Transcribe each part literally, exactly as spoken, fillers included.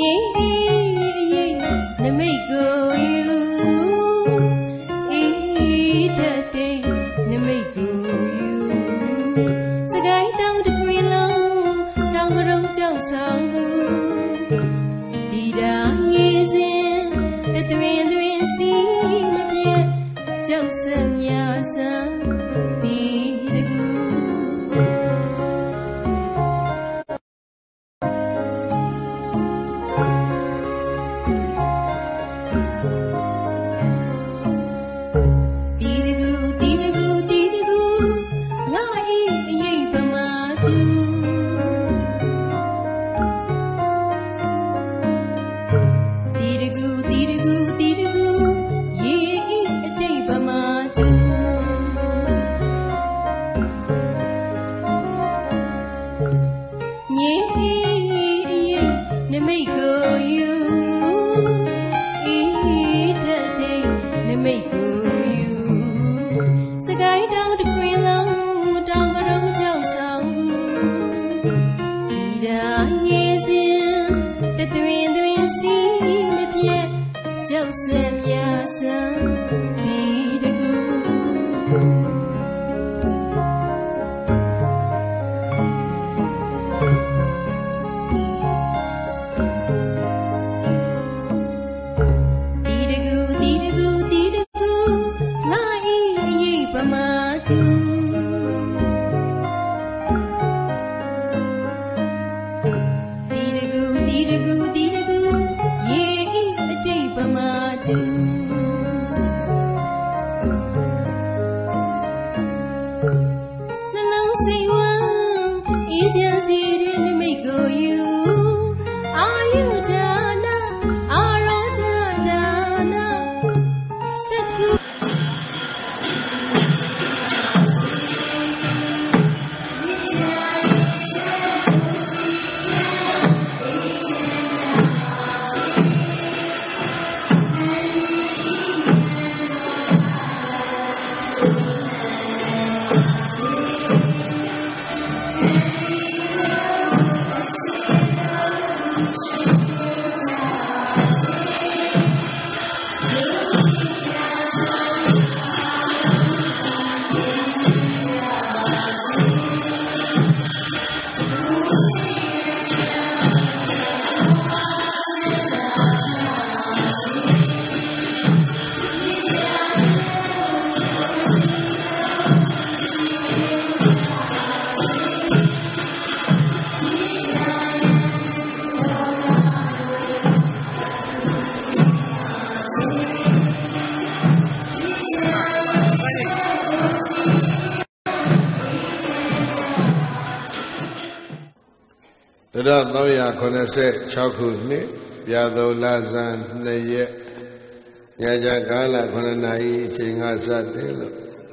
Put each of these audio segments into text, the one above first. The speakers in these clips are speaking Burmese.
three hundred sixခုနှစ်ပြာသောလဆန်းနှစ်ရက်ညချကာလ9နာရီအချိန်ကစတယ်လို့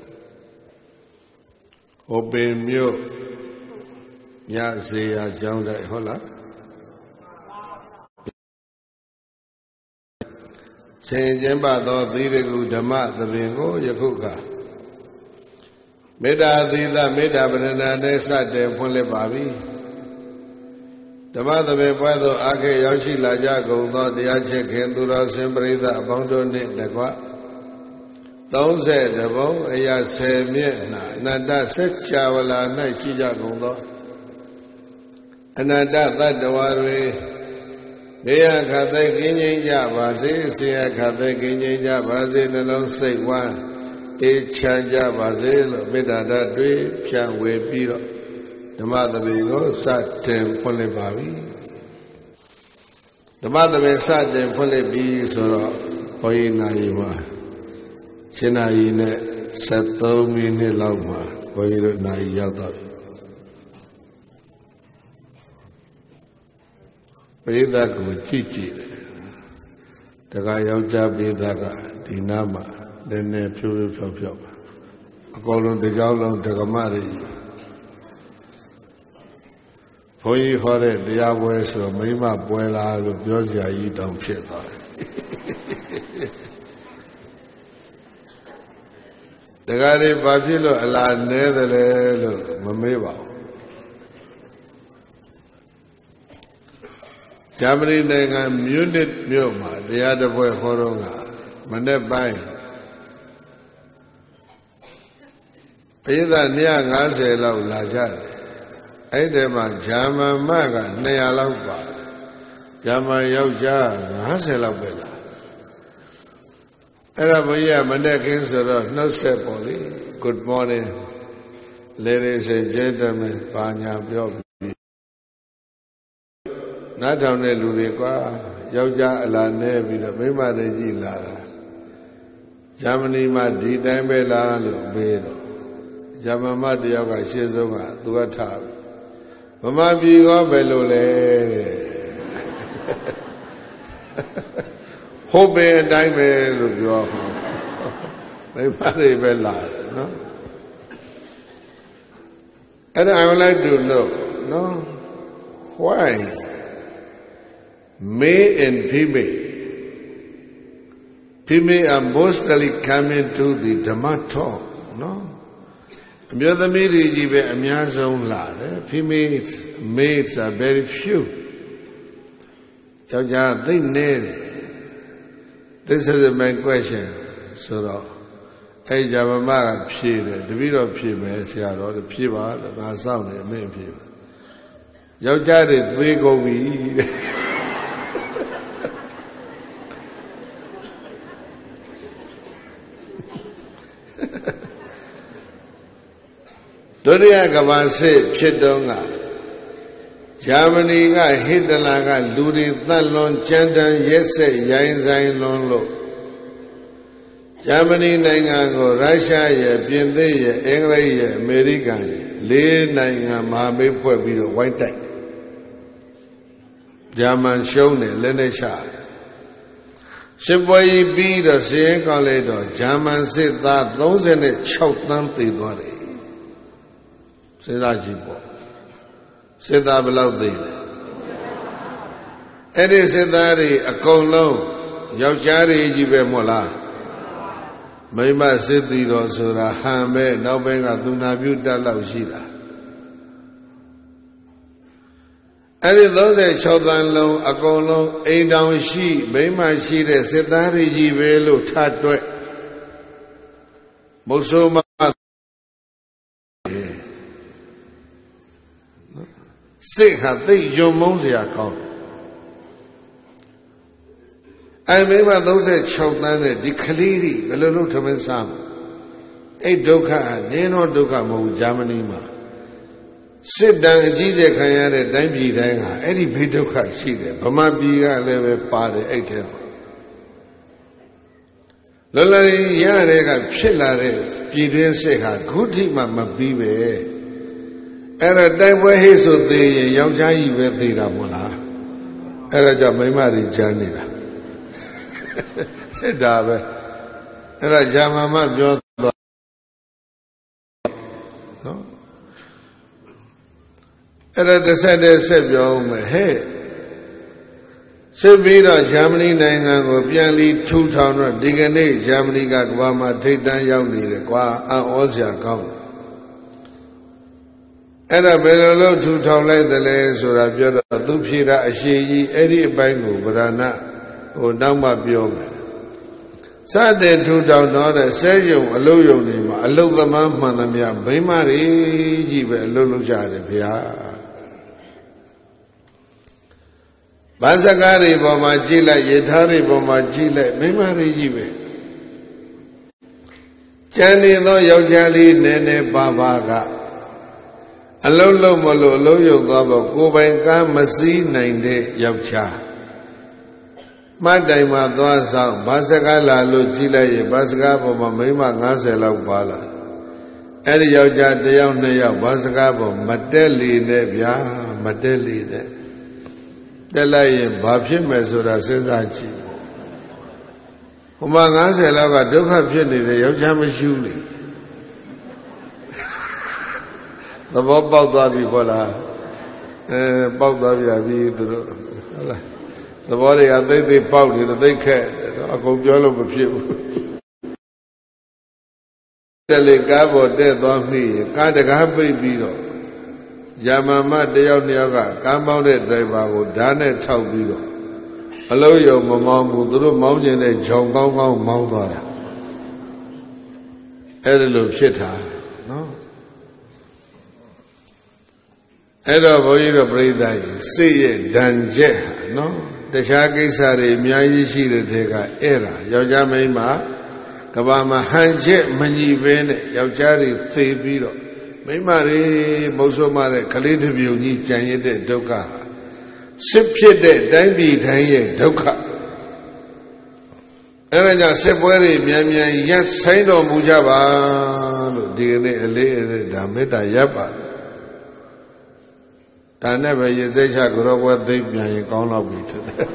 ဟိုပင်မြို့ညစေရာကျောင်းတိုက်ဟုတ်လားဆင်ကျင်းပသောသီရကုဓမ္မသဘင်ကိုယခုကမေတ္တာသီလမေတ္တာပရဏာနဲ့စတင်ဖွင့်လှစ်ပါပြီဓမ္မသဘင်ပွဲသို့အားခေရောက်ရှိလာကြကုန်သောတရားချစ်ခင်သူတော်စင်ပရိသတ်အပေါင်းတို့နှင့်တကွသုံးဆယ်တဘုံအရာဆယ်မျက်နှာအနန္တစัจ java လာ၌ရှိကြကုန်သောအနန္တသတ္တဝါတွေနေရခတ်သိကင်းငြိမ်းကြပါစေဆရာခတ်သိကင်းငြိမ်းကြပါစေနှလုံးစိတ်ဝမ်းအေးချမ်းကြပါစေလို့မေတ္တာဓာတ်တွေဖြန့်ဝေပြီးတော့ဓမ္မသဘင်ကိုစတင်ဖွင့်လှစ်ပါပြီဓမ္မသဘင်စတင်ဖွင့်လှစ်ပြီးဆိုတော့ဘုန်းကြီးနာရီမှာရှင်းနာရီနဲ့ဆယ်သုံးမိနစ်လောက်မှာဘုန်းကြီးတို့နာရီရောက်တော့ပရိသတ်ကိုကြည့်ကြည့်တယ်တခါယောက်ျားပရိသတ်ကဒီနားမှာနည်းနည်းဖြိုးဖြောက်ဖြောက်အကုန်လုံးတကြောင်လုံးဓမ္မတွေဘုန်းကြီးဟောတဲ့တရားပွဲဆိုမိမပွဲလားလို့ပြောစရာကြီးတောင်ဖြစ်သွားတယ်တခါလေးဘာဖြစ်လို့အလားနည်းတယ်လဲလို့မမေးပါဘူးတဂျာမနီနိုင်ငံမြူနစ်မြို့မှာတရားတစ်ပွဲဟောတော့ကမနေ့ပိုင်းပြည်သားtwo hundred fiftyလောက်လာကြတယ်အဲ့ဒီမှာဂျာမန်မကtwo hundredလောက်ပါဂျာမန်ယောက်ျားfiftyလောက်ပဲလားအဲ့ဒါဘုရားမနေ့ကင်းဆိုတော့နှုတ်ဆက်ပေါ်လေ Good morning ladies and gentlemen ဘာညာပြောနားထောင်တဲ့လူတွေကွာယောက်ျားအလားနဲပြီးတော့မိန်းမတွေကြည်လာတာဂျာမနီမှာဒီတိုင်းပဲလားလို့မေးတော့ဂျာမန်မတယောက်ကရှေ့ဆုံးကသူကထားဗမာပြည်ကဘယ်လိုလဲတဲ့ဟုတ်ပဲအတိုင်းပဲလို့ပြောမှာမိန်းမတွေပဲလာတယ်နော်အဲ့ဒါ I would like to know no why male and female female are mostly coming to the Dhamma talk no အမျိုးသမီးတွေကြီးပဲအများဆုံးလာတယ် females males are very few ယောက်ျားသိနေတယ် this is my question ဆိုတော့အဲ့ဂျာမမကဖြေတယ်တပည့်တော်ဖြေမယ်ဆရာတော်ဖြေပါလို့ငါစောင့်နေအမင်းဖြေယောက်ျားတွေသေကုန်ပြီတဲ့ဒုတိယကမ္ဘာစစ်ဖြစ်တော့ကဂျာမနီကဟစ်တလာကလူတွေသတ်လွန်ကြမ်းတမ်းရက်စက်ရိုင်းဆိုင်လွန်လို့ဂျာမနီနိုင်ငံကိုရုရှားရဲ့ပြင်သစ်ရဲ့အင်္ဂလိပ်ရဲ့အမေရိကန်ရဲ့လေးနိုင်ငံမဟာမိတ်ဖွဲ့ပြီးတော့ဝိုင်းတိုက်ဂျာမန်ရှုံးတယ်လက်နဲ့ချစစ်ပွဲကြီးပြီးတော့စီရင်ကောင်းလိုက်တော့ဂျာမန်စစ်သားthirty-sixသန်းသေသွားတယ်စဉ်းစားကြည့်ပေါ့စစ်သားဘယ်လောက်သေလဲအဲ့ဒီစစ်သားတွေအကုန်လုံးယောက်ျားတွေကြီးပဲမဟုတ်လားမိမစစ်သည်တော်ဆိုတာဟန်ပဲနောက်ဘက်ကသူနာပြုတတ်လောက်ရှိတာအဲ့ဒီthirty-sixသန်းလုံးအကုန်လုံးအိမ်တောင်ရှိမိမရှိတဲ့စစ်သားတွေကြီးပဲလို့ထတွက်မုတ်ဆိုးမစိတ်ဟာသိယုံမုန်းစရာကောင်းအဲမိမthirty-sixသန်းနဲ့ဒီကလေးတွေဘယ်လိုလုပ်ထမင်းစားမလဲအဲ့ဒုက္ခဟာနင်းတော့ဒုက္ခမဟုတ်ဂျာမနီမှာစစ်တမ်းအကြီးတဲ့ခံရတဲ့တိုင်းပြည်တိုင်းဟာအဲ့ဒီဘေးဒုက္ခရှိတယ်ဗမာပြည်ကလည်းပဲပါတယ်အဲ့ထဲမှာလောလောရတဲ့ကဖြစ်လာတဲ့ပြည်တွင်းစစ်ဟာခုထိမှမပြီးပဲအဲ့ဒါတိုက်ပွဲဟိဆိုသေးရင်ယောက်ျားကြီးပဲသေးတာမဟုတ်လားအဲ့ဒါကြောင့်မိန်းမတွေကြမ်းနေတာအဲ့ဒါပဲအဲ့ဒါဂျာမန်မပြောသွားနော်အဲ့ဒါတစ်ဆက်တည်းဆက်ပြောဦးမယ်ဟဲ့စစ်ပြီးတော့ဂျာမနီနိုင်ငံကိုပြန်လီထူထောင်တော့ဒီကနေ့ဂျာမနီကကမ္ဘာမှာထိပ်တန်းရောက်နေတယ်ကွာအံ့ဩစရာကောင်းအဲ့ဒါဘယ်လိုလုပ်ထူထောင်လိုက်သလဲဆိုတာပြောတော့သူဖြေတာအရှိကြီးအဲ့ဒီအပိုင်းကိုဗရဏဟိုနောက်မှပြောမယ်စတဲ့ထူထောင်တော့တဲ့ဆဲယုံအလုယုံတွေမှာအလုသမားမှန်သမျှမိန်းမတွေကြီးပဲအလုလုပ်ကြတယ်ဗျာဘာစကားတွေပေါ်မှာကြည့်လိုက်ယထာတွေပေါ်မှာကြည့်လိုက်မိန်းမတွေကြီးပဲကျန်နေသောယောက်ျားလေးနည်းနည်းပါးပါးကအလုံးလုံးမလို့အလုံးယုံသွားဖို့ကိုယ်ပိုင်ကားမစည်းနိုင်တဲ့ယောက်ျားမှတ်တိုင်မှာသွားဆောင်ဘာစကားလာလို့ကြည့်လိုက်ရင်ဘာစကားပေါ်မှာမိန်းမfiftyလောက်ပါလာအဲ့ဒီယောက်ျားတစ်ယောက်နှစ်ယောက်ဘာစကားပေါ်မတက်လေနဲ့ဗျာမတက်လေနဲ့တက်လိုက်ရင်ဘာဖြစ်မယ်ဆိုတာစဉ်းစားကြည့်ဟိုမှာfiftyလောက်ကဒုက္ခဖြစ်နေတဲ့ယောက်ျားမရှိဘူးလေသဘောပေါက်သွားပြီခေါ်လားအဲပေါက်သွားပြန်ပြီသူတို့ဟုတ်လားသဘောတွေကသိသိပေါက်နေတယ်သိခက်တော့အကုန်ပြောလို့မဖြစ်ဘူးတလေကားပေါ်တက်သွားမိရင်ကားတကားပိတ်ပြီးတော့ Yamama Deo Nioga, Kamaude Driver, Dane Taubido. Allow your mamma, Mudru Mountain, and Jongo Mount. Edilu Shita. No. Edo Boyro Breda, see it, Danje. No. The Shaki Sari, Miyaji Tega, Era, Yojamema, Kabama Hanje, Mani Vene, Yaujari, Thebiro. Mimari, Bosomare, Kalitabu, Janye, Doka. Sipchede, Dambi, Tanye, Doka. Eranja Sepwari, Miamia, yes, Saino Mujaba, Dine, Ele, Dameta Yapa. I never use a grow what they may gone up with.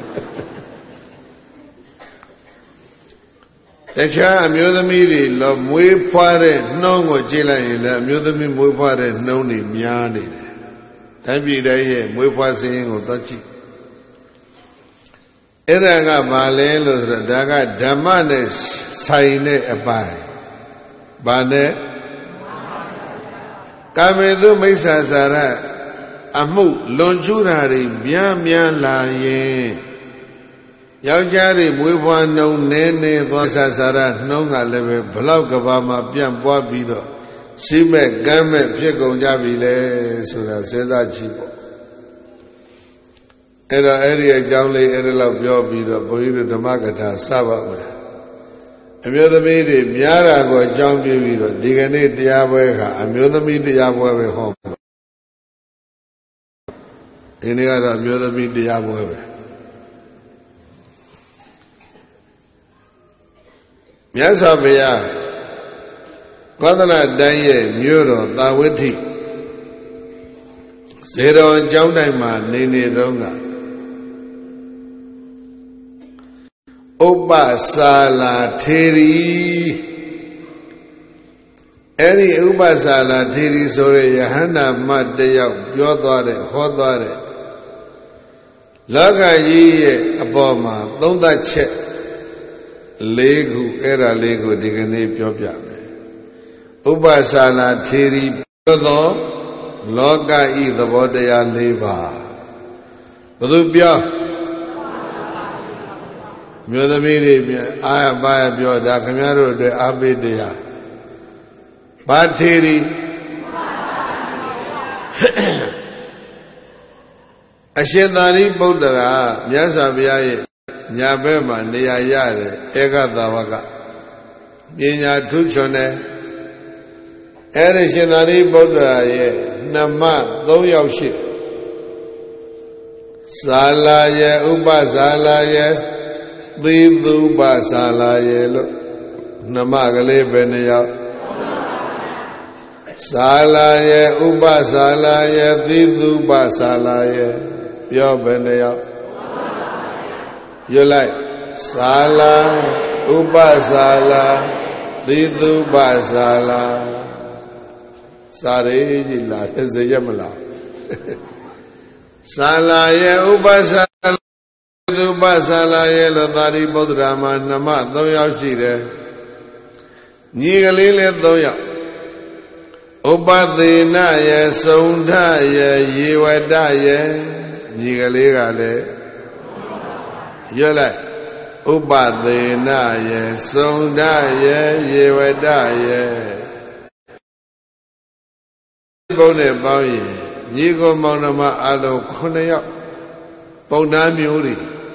The Cha Mudamiri, love Mui Pare, no more Jilla, Mudami Mupare, no need Miani. Tambi Day, Mupa singing or Tachi. Eranga Malelos, Daga, Damanes, Saine Abai. Bane Kamedu Mesa Sara. Amu Lonjurari, Bian Bian La Ye Yaujari, Muiwa no Nene, Sasara, Nonga Leve, Blogavama, Bian Boabido, Sime, Game, Pico Jabile, Sura, Cesar Chipo. Era area Jamley, Erela Biobido, Boido, the Magata, Sava. A mother made it, Miara, go John Bibido, Digane, Diabuega, a mother made the Yabu home. Any other mother meet the Yabu. Yes, Abia Kodana Daye, Muro, Tawiti Zero and Jonaima, Nini Ronga Oba Sala Teri. Any Uba Sala Teri, sorry, Yahana Madea, Yodore, Hodore. Laga ye aboma, don't that check Legu era legu digane piopia. Ubasala Tiri Podo Loga e the Bodea Leva. Badupia Mudamiri, I am by a bioda, Camaro de Abedea. Batiri. Ashendari Bodara, Yasabiaye, Yabema, Niayare, Ega Davaga, Yina Tuchone, Erishendari Bodara, Nama, Doyoshi, Salaye, Uba Salaye, Diduba Salaye, Namagale Benea, Salaye, Uba Salaye, Diduba Salaye. Your Benea. You like Sala, Ubasala, Didu Basala, Sari Jilla, is the Yamala. Sala, ye Ubasala, Ubasala, ye Lodari Bodrama, Nama, Doya Shire, Nigalile Doya. Ubadina, ye Sunda, ye Yewada, ye. Nigalegale Yola Ubadena ye Sonda ye Yewada ye Bone Bowie Nigo Monoma Alo Konea Bona Muri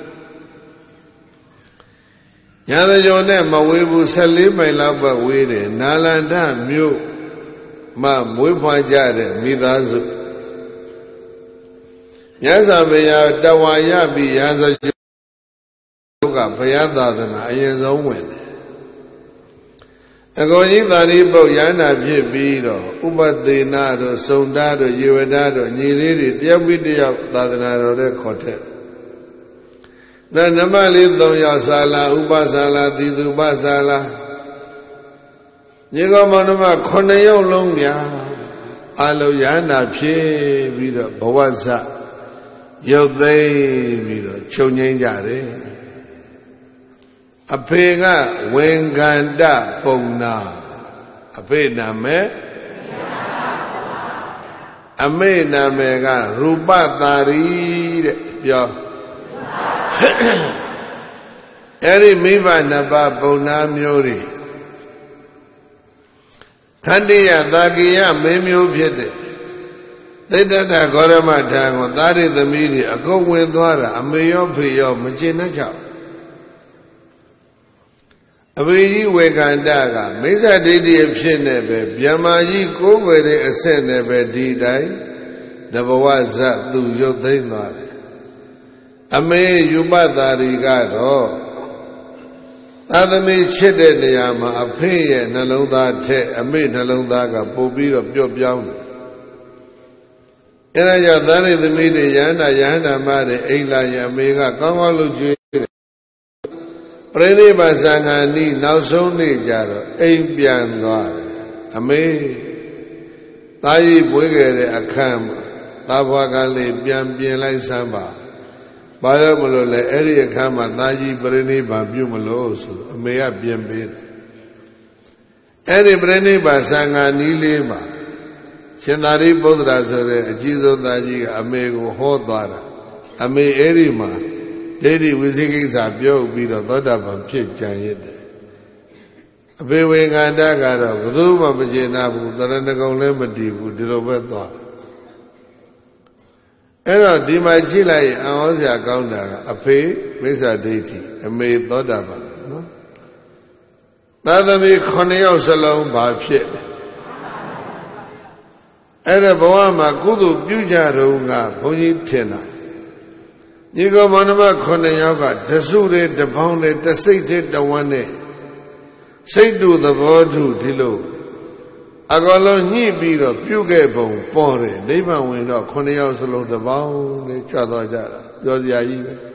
Yada Yone Mawibu Salim my lava Wede Nalanda Mu Ma Muipajade Midazu Yasabeya Dawaya be Yasa Yoga Payada than I is a win. A going Daribo Yana Bibido, Ubadinado, Sondado, Yuedado, Niri, Diabidia, Dadanado, Cotet. Nanamali Doya Sala, Ubasala, Didubasala Nigo Monoma Coneo Longia, Alo Yana Pie, Vida, Bawasa. Yo they Vida, Chonyangare. A pega, Wenganda, Pona. A pena me. အမေနာမည်ကရူပသာရီတဲ့ပြောအဲ့ဒီမိဘနှစ်ပါးပုံနာမျိုးတွေခန္တိယသာကိယမင်းမျိုးဖြစ်တဲ့သိတ္တဂေါရမထံကိုသားရသမီးတွေအကုန်ဝင်သွားတာအမေရောဖေရောမကျေနပ်ကြအဘေကြီးဝေကန္တကမိစ္ဆာဒိဋ္ဌိဖြစ်နေပဲဗျမကြီးကိုးကွယ်တဲ့အဆက်နဲ့ပဲဒီတိုင်းတဘဝဇတ်သူရုပ်သိမ်းသွားတယ်အမေယူပသာရီကတော့သာသမီချစ်တဲ့နေရာမှာအဖေရဲ့နှလုံးသားထက်အမေနှလုံးသားကပို့ပြီးတော့ပျော့ပြောင်းတယ်အဲဒါကြောင့်သာရိသမီးတွေယန္တာယန္တာမတွေအိမ်လာရင်အမေကကောင်းကောင်းလုပ်ကျွေးတယ်ပရိနိဗ္ဗာန်သံဃာနီးနောက်ဆုံးနေ့ကြတော့အိမ်ပြန်သွားတယ်အမေသားကြီးပွေးခဲ့တဲ့အခန်းမှာသားဘွားကလေးပြန်ပြင်လိုက်စမ်းပါဘာလို့မလို့လဲအဲ့ဒီအခန်းမှာသားကြီးပရိနိဗ္ဗာန်ပြုမလို့ဆိုအမေကပြင်ပေးတယ်အဲ့ဒီပရိနိဗ္ဗာန်သံဃာနီးလေးမှာရှင်သာရိပုတ္တရာဆိုတဲ့အကြီးဆုံးသားကြီးကအမေကိုဟောသွားတာအမေအဲ့ဒီမှာဒိဋ္ဌိဝိသိကိစ္စပြုတ်ပြီးတော့သောတာပန်ဖြစ်ကြံရစ်တယ်အဘေဝေကန္တကတော့ဘယ်သူမှမကျေနပ်ဘူးသရဏဂုံလည်းမတည်ဘူးဒီလိုပဲသွားအဲ့တော့ဒီမှာကြည့်လိုက်အံ့ဩစရာကောင်းတာကအဖေမိစ္ဆာဒိဋ္ဌိအမေသောတာပန်နော်သာသမီခုနှစ်ယောက်စလုံးဘာဖြစ်အဲ့ဒါဘဝမှာကုသိုလ်ပြုကြတော့ကဘုန်းကြီးထင်တာညီကောင်မောင်နှမခုနှစ်ယောက်ကတစုတွေတပေါင်းတွေတစိတ်တွေတဝန်းတွေစိတ်တူသဘောတူဒီလိုအကောင်လုံးညှိပြီးတော့ပြုခဲ့ပုံပေါ်တယ်နိဗ္ဗာန်ဝင်တော့ခုနှစ်ယောက်စလုံးတပေါင်းတွေချသွားကြတာပြောစရာကြီးပဲ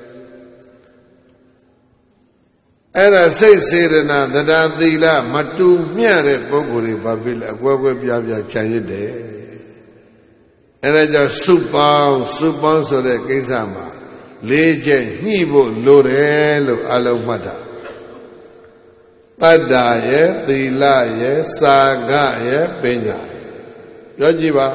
အဲ့ဒါစိတ်စေရနာသဒ္ဓသီလမတူမျှတဲ့ပုဂ္ဂိုလ်တွေဘာဖြစ်လဲအကွဲကွဲပြားပြားခြံရစ်တယ်အဲ့ဒါကြောင့်စုပေါင်းစုပေါင်းဆိုတဲ့ကိစ္စမှာလေးချက်ညှိဖို့လိုတယ်လို့အလုံးမှတ်တာတတ္တာရဲ့သီလရဲ့စာကရဲ့ပညာပြောကြည့်ပါ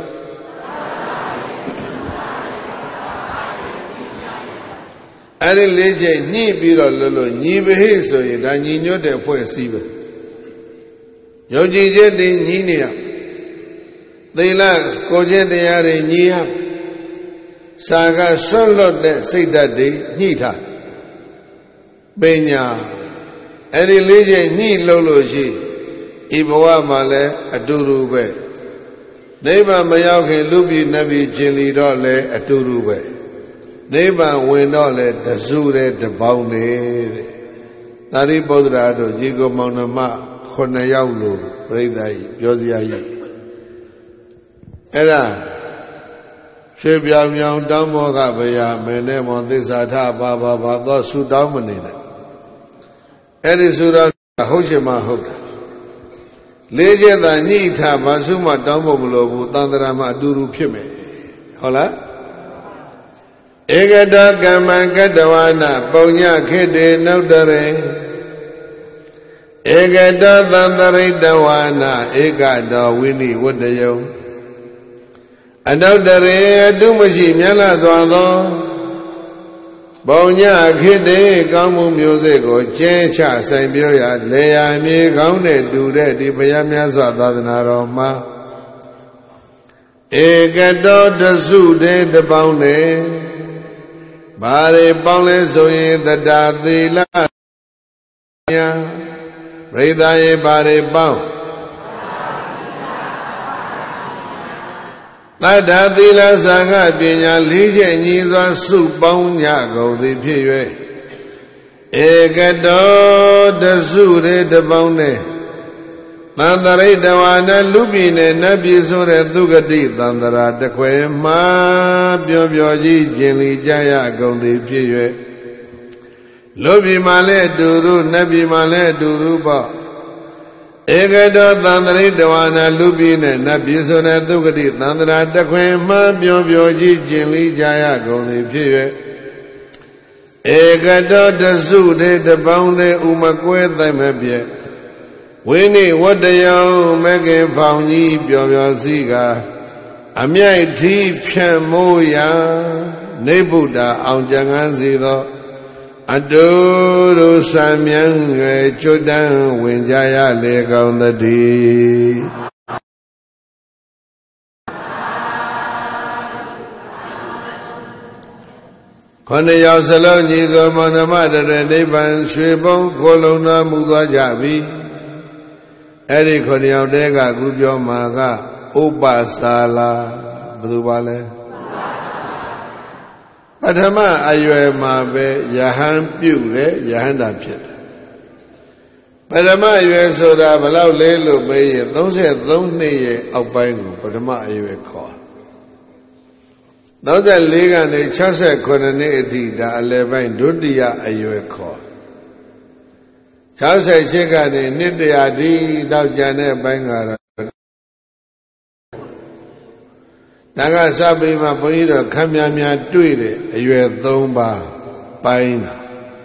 အဲ့ဒီလေးချက်ညှိပြီးတော့လို့လို့ညီပဟိဆိုရင်ဒါညီညွတ်တဲ့ဖွဲ့စည်းပဲယုံကြည်ချက်တွေညီနေရသီလကိုယ်ချင်းတရားတွေညီရစာကဆွတ်လွတ်တဲ့စိတ်ဓာတ်တွေညှိထားပညာအဲ့ဒီလေးချက်ညှိလို့လို့ရှိဤဘဝမှာလည်းအတူတူပဲနိဗ္ဗာန်မရောက်ခင်လူပြည်နတ်ပြည်ကျင်လီတော့လည်းအတူတူပဲနိဗ္ဗာန်ဝင်တော့လည်းတစုတဲ့တပေါင်းနေတဲ့သာရိပုတ္တရာတို့ညီကိုမောင်နှမခုနှစ်ယောက်လို့ပြိဿကြီးပြောစရာကြီးအဲ့ဒါရွှေပြောင်မြောင်တောင်းမောကဗျာမင်းနဲ့မောသစ္စာထပါပါပါတော့ဆူတောင်းမနေနဲ့အဲ့ဒီဆူတော့ဟုတ်ချင်မှဟုတ်တာလေးချက်သာညှိထားဘာစုမှတောင်းဖို့မလိုဘူးသန္တရာမှာအတူတူဖြစ်မယ်ဟုတ်လားဧကတကမ္မကတ္တဝနာပုံညခေတေနုတ္တရေဧကတသန္တရိတဝနာဧကတောဝိနိဝတ္တယုံအနုတ္တရေအတုမရှိမြတ်လာစွာသောပုံညခေတေကောင်းမှုမျိုးစေ့ကိုကျဲချဆိုင်ပြောရလေယာမြေကောင်းတဲ့တူတဲ့ဒီဘုရားမြတ်စွာသာသနာတော်မှာဧကတောတစုတေတပေါင်းနေဘာတွေပေါင်းလဲဆိုရင်တတသီလညာပရိသယေဘာတွေပေါင်းတတ္တသီလသံဃပညာလေးချက်ညီစွာစုပေါင်းကြကုန်သည်ဖြစ်၍ဧကတောတစုရေတပေါင်းနဲ့သန္တရိတဝါနလူပြည်နဲ့နတ်ပြည်ဆိုတဲ့သုဂတိသန္တရာတခွေမှာပြောပြောကြီးကျင်လီကြရကုန်သည်ဖြစ်၍လူပြည်မှာလည်းအတူတူနတ်ပြည်မှာလည်းအတူတူပေါ့ဧကတောသန္တရိတဝါနလူပြည်နဲ့နတ်ပြည်ဆိုတဲ့သုဂတိသန္တရာတခွေမှာပြောပြောကြီးကျင်လီကြရကုန်သည်ဖြစ်၍ဧကတောတစုတဲ့တပေါင်းတဲ့ဥမကွဲသိမ့်မပြည့်ဝိနိဝတ္တယံမကေဖောင်ကြီးပျော်ပျော်စည်းကအမြိုက်ထီးဖြန့်မိုးရာနေဗုဒ္ဓအောင်ကြံငန်းစီသောအတူတူစံမြန်းရွယ်ကျွတ်တန်းဝင်ကြရလေကောင်းသတည်းခொနယောက်စလုံးညီသောမောင်နှမတရနိဗ္ဗာန်ရွှေဘုံကိုလုံးတော်မူသွားကြပြီအဲ့ဒီခொနယောက်တဲကခုပြောမှာကဥပစာလာဘယ်သူပါလဲပထမအရွယ်မှာပဲယဟန်ပြုတယ်ယဟန္တာဖြစ်တယ်ပထမအရွယ်ဆိုတာဘယ်လောက်လဲလို့မေးရင်သုံးဆယ်သုံးနှစ်ရဲ့အောက်ပိုင်းကိုပထမအရွယ်ခေါ်သုံးဆယ်လေးကနေ၆ဆယ်ခုနှစ်အထိဒါအလယ်ပိုင်းဒုတိယအရွယ်ခေါ်၆ဆယ်ရှစ်ကနေနှစ်တရာဒီတော့ကျန်တဲ့ဘိုင်းကတော့ဒါကစပြီးမှဘုန်းကြီးတို့ခမ်းများများတွေ့တယ်အရွယ်၃ပါးပိုင်းတာ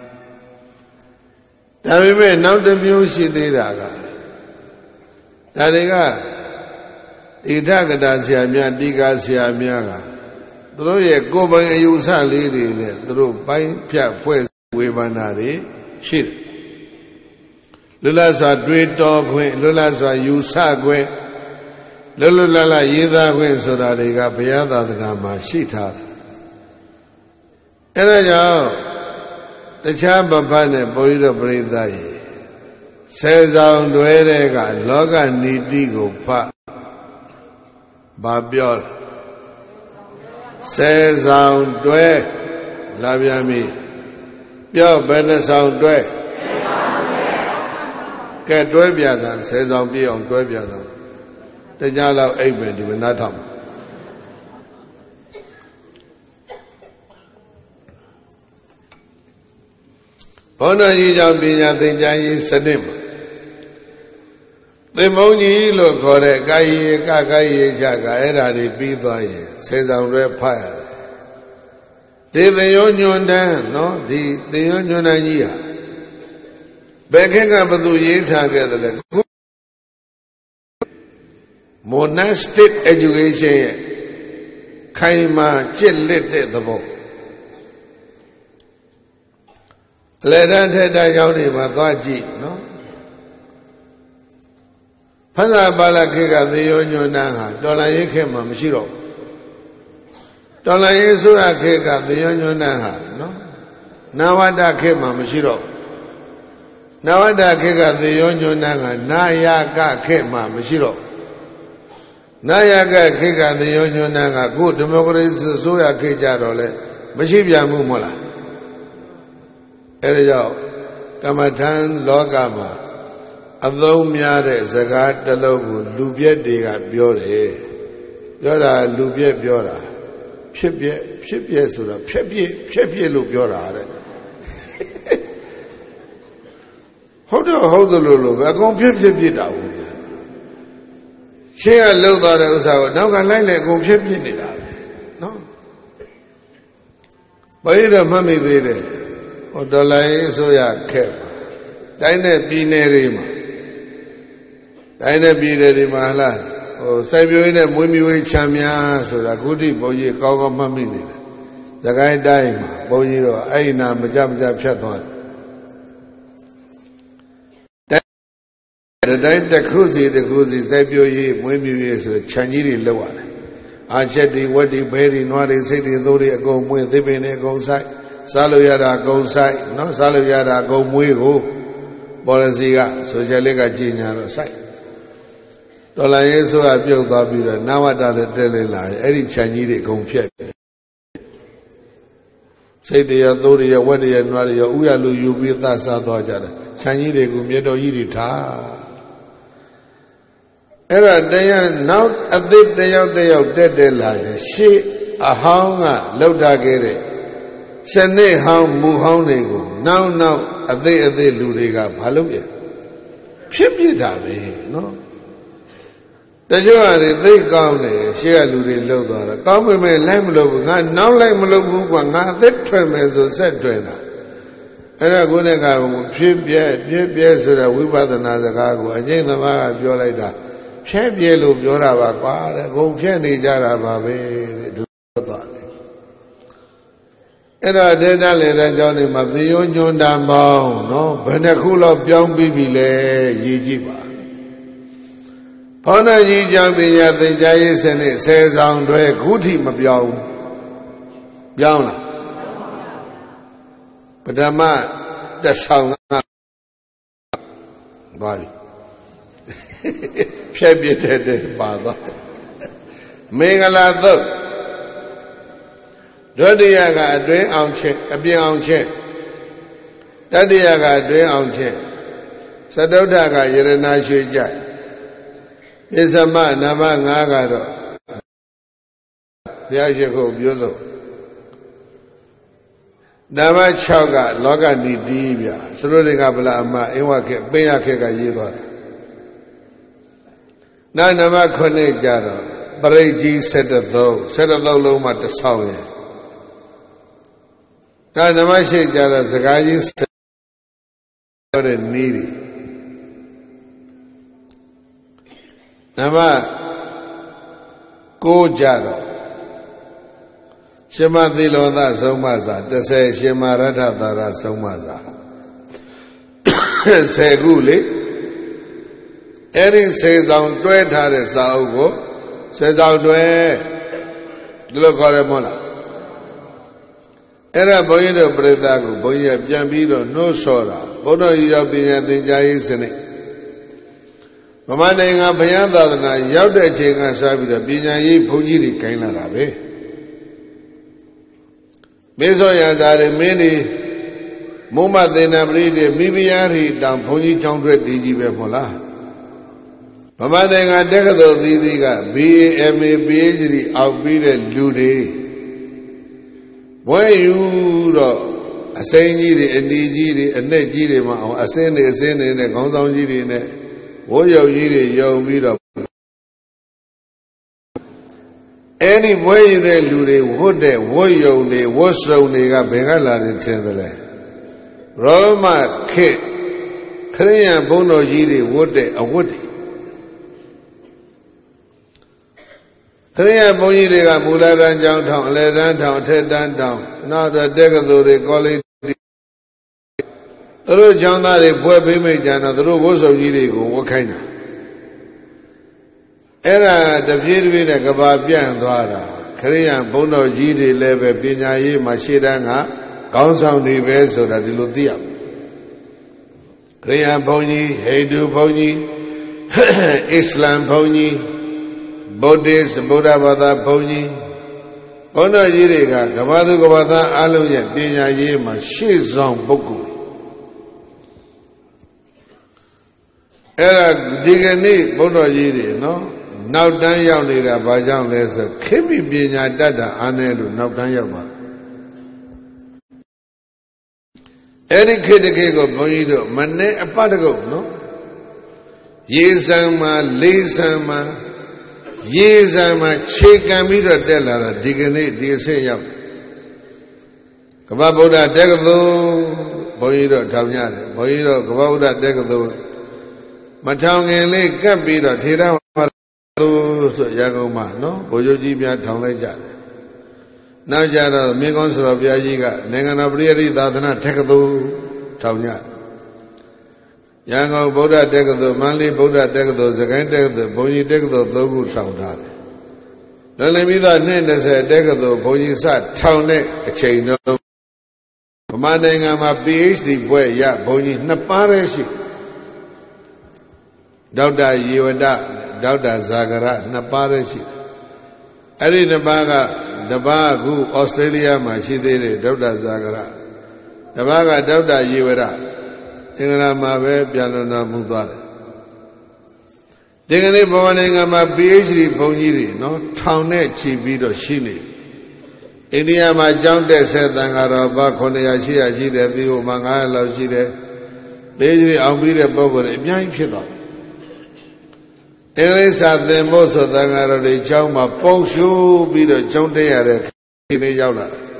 ဒါပေမဲ့နောက်တစ်မျိုးရှိသေးတာကဒါတွေကဣထကတာဆရာများတိကာဆရာများကသူတို့ရဲ့ကိုယ်ပိုင်အယူဆလေးတွေနဲ့သူတို့ပိုင်းဖြတ်ဖွဲ့ဝေဖန်တာတွေရှိတယ်လွတ်လပ်စွာတွေးတောခွင့်လွတ်လပ်စွာယူဆခွင့်လွတ်လွတ်လပ်လပ်ရေးသားခွင့်ဆိုတာတွေကဘုရားသာသနာမှာရှိထားတယ်အဲဒါကြောင့်တခြားဘဘနဲ့ဘုန်းကြီးတို့ပြိဿရေဆယ်ဆောင်တွဲတဲ့ကလောကနီတိကိုဖတ်ဘာပြောဆယ်ဆောင်တွဲလာပြန်ပြီပြောဘယ်နှဆောင်တွဲကဲတွဲပြတာဆယ်ဆောင်ပြည့်အောင်တွဲပြတာတကြလောက်အိပ်မယ်ဒီမနာထောင်ဘောဓကြီးကြောင့်ပညာသင်ကြားရေးစနစ်မှာသင်္ဘုံကြီးလို့ခေါ်တဲ့ကာယေကကာယေချကအဲ့ဓာတွေပြီးသွားရင်ဆယ်ဆောင်တွဲဖတ်ရတယ်ဒီသင်္ယောညွန်တန်းနော်ဒီသင်္ယောညွန်တန်းကြီးဟာဘယ်ခေတ်ကဘသူရေးထားခဲ့တယ်လဲ monastic education ရဲ့ခိုင်မာကျင့်လက်တဲ့သဘောလေတန်းထက်တန်းကြောင်းတွေမှာသွားကြည့်နော်ဖသပါဠခေတ်ကသေယောညွန်းတန်းဟာတော်လန်ရေးခေတ်မှာမရှိတော့တော်လန်ရေးဆိုရခေတ်ကသေယောညွန်းတန်းဟာနော်နဝတ္တခေတ်မှာမရှိတော့နဝတ္တခေတ်ကသေယောညွန်းတန်းကနာယကခေတ်မှာမရှိတော့နာယကခေတ်ကသေယောညွန်းတန်းကကိုဒီမိုကရေစီဆိုရခေတ်ကြတော့လေမရှိပြန်ဘူးမဟုတ်လားအဲဒါကြောင့်ကမ္မထံလောကမှာအသုံးများတဲ့စကားတစ်လုံးကိုလူပြက်တွေကပြောတယ်ပြောတာလူပြက်ပြောတာဖြစ်ပြက်ဖြစ်ပြက်ဆိုတာဖြက်ပြက်ဖြက်ပြက်လို့ပြောတာတဲ့ဟုတ်တော့ဟုတ်တယ်လို့လို့အကုန်ဖြစ်ဖြစ်ဖြစ်တာဘူးရှင်းကလှုပ်သွားတဲ့ဥစ္စာကိုနောက်ကလိုက်လေအကုန်ဖြစ်ဖြစ်နေတာပဲနော်ဘယ်တော့မှတ်မိသေးတယ်ဟိုဒေါ်လာရေးအစိုးရခက်တိုင်းတဲ့ပြည်နယ်တွေမှာတိုင်းတဲ့ပြည်နယ်တွေမှာဟလားဟိုစိုက်ပျိုးရေးနဲ့မွေးမြူရေးခြံများဆိုတာခုထိဘုန်းကြီးကောင်းကောင်းမှတ်မိနေတယ်သခိုင်းတိုင်းမှာဘုန်းကြီးတော့အဲ့ဒီနာမကြမကြဖြတ်သွားတယ်တိုင်းတစ်ခုစီတစ်ခုစီစိုက်ပျိုးရေးမွေးမြူရေးဆိုခြံကြီးတွေလောက်ရတယ်အာချက်တွေဝက်တွေဘဲတွေနွားတွေစိတ်တွေသိုးတွေအကုန်မွေးသစ်ပင်တွေအကုန်ဆိုင်စားလို့ရတာအကုန်ဆိုင်နော်စားလို့ရတာအကုန်မွေးကိုပေါ်လစီကဆိုရှယ်လစ်ကကြီးညာတော့ဆိုင်ဒေါ်လာရေးဆိုကပြုတ်သွားပြီးတော့နဝတ္တလည်းတက်လေလာအဲ့ဒီခြံကြီးတွေအကုန်ဖြတ်စိတ်တွေရသိုးတွေရဝက်တွေရနွားတွေရဥရလူယူပြီးသတ်စားသွားကြတယ်ခြံကြီးတွေကိုမြေတော်ကြီးတွေထားအဲ့ဒါတရားနောက်အသစ်တယောက်တယောက်တက်တက်လာတယ်ရှေ့အဟောင်းကလောက်တာခဲ့တဲ့စနစ်ဟောင်းမူဟောင်းတွေကိုနောက်နောက်အသေးအသေးလူတွေကဘာလုပ်ရဖြစ်ဖြစ်တာပဲနော်တချို့ဟာတွေသိကောင်းတယ်ရှေ့ကလူတွေလှုပ်သွားတာကောင်းပေမဲ့လိုက်မလို့ဘူးငါနောက်လိုက်မလို့ဘူးကွာငါအသက်ထွက်မယ်ဆိုဆက်ထွက်တာအဲ့ဒါကိုလည်းကဖြစ်ပြဖြစ်ပြဆိုတဲ့ဝိပဿနာစကားကိုအကျင့်သမားကပြောလိုက်တာဖြဲပြဲလို့ပြောတာပါကွာတဲ့အကုန်ဖြဲနေကြတာပါပဲတဲ့ဒီလိုသွားတယ်အဲ့တော့ဒေတာလေတဲ့ကြောင့်ဒီမှာသေယုံညွန်တံပေါင်းနော်ဘယ်နှခုလောက်ပြောင်းပြီးပြီလဲရည်ကြည့်ပါဘောင်းတော်ကြီးကြောင့်ပညာသင်ကြားရေးစနစ်ဆယ်ဆောင်တွေခုထိမပြောင်းပြောင်းလားပထမတစ်ဆောင်ကပါပြီဖြဲပြတဲ့တဲ့ပါတော့မင်္ဂလာသုတ်ဒုတိယကအတွင်းအောင်ချက်အပြင်အောင်ချက်တတိယကအတွင်းအောင်ချက်သတုဋ္ဌကယရဏရွှေကြပစ္စမနာမငါးကတော့ဘုရားရှိခိုးပြောစို့နာမ၆ကလောကနိတိဗျာသရုပ်တွေကဗလာအမအင်းဝခေပင်ရခေကရေးသွားတယ်နာနာမခုနှစ်ကြတော့ပရိတ်ကြီး၁၁သုံး၁၁သုံးလုံးမှတစ်ဆောင်ရယ်ဒါနာမရှိကြတော့စကားကြီးပြောတဲ့နီးတွေနာမကိုကြတော့ရှင်မသီလောသဆုံးမစာတစ်ဆယ်ရှင်မရထသာရဆုံးမစာဆယ်ခုလေအဲ့ဒီဆယ်ဆောင်တွဲထားတဲ့စာအုပ်ကိုဆယ်ဆောင်တွဲဒီလိုခေါ်ရမလားအဲ့ဒါဘုန်းကြီးတို့ပြိဿကိုဘုန်းကြီးကပြန်ပြီးတော့နှိုးဆော်တာဘုန်းတော်ကြီးရောက်ပညာသင်ကြားရေးစနစ်ဗမာနိုင်ငံဘုရားသာသနာရောက်တဲ့အချိန်ကစပြီးတော့ပညာရေးဘုန်းကြီးတွေခိုင်းလာတာပဲမင်းစောရစာတွေမင်းတွေမုံမသေနာပရိတွေမိဖုရားတွေတောင်ဘုန်းကြီးကျောင်းတွဲတည်ကြီးပဲမဟုတ်လားဗမာနိုင်ငံတက္ကသိုလ်သီးသီးက ဘီ အေ အမ် အေ ပီ အိတ် ဒီ အောက်ပြီးတဲ့လူတွေဘွဲယူတော့အစိမ်းကြီးတွေအနီကြီးတွေအနဲ့ကြီးတွေမှအောင်အစင်းတွေအစင်းတွေနဲ့ခေါင်းဆောင်ကြီးတွေနဲ့ဝိုးရုပ်ကြီးတွေယုံပြီးတော့အဲ့ဒီဘွဲယူတဲ့လူတွေဝတ်တဲ့ဝတ်ယုံတွေဝတ်စုံတွေကဘယ်ကလာတယ်ထင်သလဲရောမခေတ်ခရိယံဘုန်းတော်ကြီးတွေဝတ်တဲ့အဝတ်တွေခရိယဘုန်းကြီးတွေကမူလတန်းကျောင်းထောင်အလယ်တန်းထောင်အထက်တန်းထောင်နောက်တော့တက္ကသိုလ်တွေကောလိပ်တွေသူတို့ကျောင်းသားတွေပွဲပေးမိကြတော့သူတို့ဝတ်စုံကြီးတွေကိုဝတ်ခိုင်းတာအဲ့ဒါတပြေးတပြေးနဲ့ကဘာပြန့်သွားတာခရိယဘုန်းတော်ကြီးတွေလည်းပဲပညာရေးမှာရှေ့တန်းကခေါင်းဆောင်တွေပဲဆိုတာဒီလိုသိရခရိယဘုန်းကြီးဟိန္ဒူဘုန်းကြီးအစ္စလမ်ဘုန်းကြီးဗုဒ္ဓစ်ဗုဒ္ဓဘာသာဘုန်းကြီးဘုန်းတော်ကြီးတွေကကမ္ဘာသူကမ္ဘာသားအလုံးရဲ့ပညာရေးမှာရှေ့ဆောင်ပုဂ္ဂိုလ်အဲ့ဒါဒီကနေ့ဘုန်းတော်ကြီးတွေနော်နောက်တန်းရောက်နေတာဘာကြောင့်လဲဆိုခေတ်မီပညာတတ်တာအားနည်းလို့နောက်တန်းရောက်ပါအဲ့ဒီခေတ်တခေတ်ကိုဘုန်းကြီးတို့မနဲ့အပတ်တကုတ်နော်ရေစံမှာလေးစံမှာရေစံမှာခြေကံပြီးတော့တက်လာတာဒီကနေ့ဒီအဆင့်ရောက်ကမ္ဘာဗုဒ္ဓတက္ကသိုလ်ဘုန်းကြီးတို့ထောင်ရတယ်ဘုန်းကြီးတို့ကမ္ဘာဗုဒ္ဓတက္ကသိုလ်မထောင်ခင်လေးကပ်ပြီးတော့ထေရဝါဒဆိုရကုန်မှာနော်ဘုရားကြီးများထောင်လိုက်ကြတယ်နောက်ကြတော့မင်းကောင်းဆိုတော်ဘုရားကြီးကနိုင်ငံတော်ပရိယတိသာသနာတက္ကသိုလ်ထောင်ကြရန်ကုန်ဗုဒ္ဓတက္ကသိုလ်မန္တလေးဗုဒ္ဓတက္ကသိုလ်စကိုင်းတက္ကသိုလ်ဘုန်းကြီးတက္ကသိုလ်သုံးခုထောင်ထားတယ်လွန်လည်ပြီးသားနှစ်၂၀တက္ကသိုလ်ဘုန်းကြီးစထောင်တဲ့အချိန်တော့ဗမာနိုင်ငံမှာ ပီ အိတ် ဒီ ဘွဲ့ရဘုန်းကြီးနှစ်ပါးတည်းရှိဒေါက်တာယေဝဒဒေါက်တာဇာဂရနှစ်ပါးတည်းရှိအဲ့ဒီနှစ်ပါးကတပါးအခုဩစတြေးလျမှာရှိသေးတယ်ဒေါက်တာဇာဂရတပါးကဒေါက်တာယေဝဒအင်္ဂလာမှာပဲပြန်လွန်တော်မူသွားတယ်ဒီကနေ့ဘဝနိုင်ငံမှာ ပီ အိတ် ဒီ ဘုန်းကြီးတွေနော်ထောင်နဲ့ချီပြီးတော့ရှိနေအိန္ဒိယမှာကျောင်းတက်ဆက်တန်ဃာတော်ဘာခုနှစ်ရာရှိရာရှိတယ်ပြီးဟိုမှာငါးရာလောက်ရှိတယ်ပီ အိတ် ဒီ အောင်ပြီးတဲ့ပုဂ္ဂိုလ်တွေအများကြီးဖြစ်သွားတယ်အင်္ဂလိပ်စာသင်ဖို့ဆိုတန်ဃာတော်တွေကျောင်းမှာပုံရှုပြီးတော့ကျောင်းတက်ရတဲ့ခေတ်လေးရောက်လာတယ်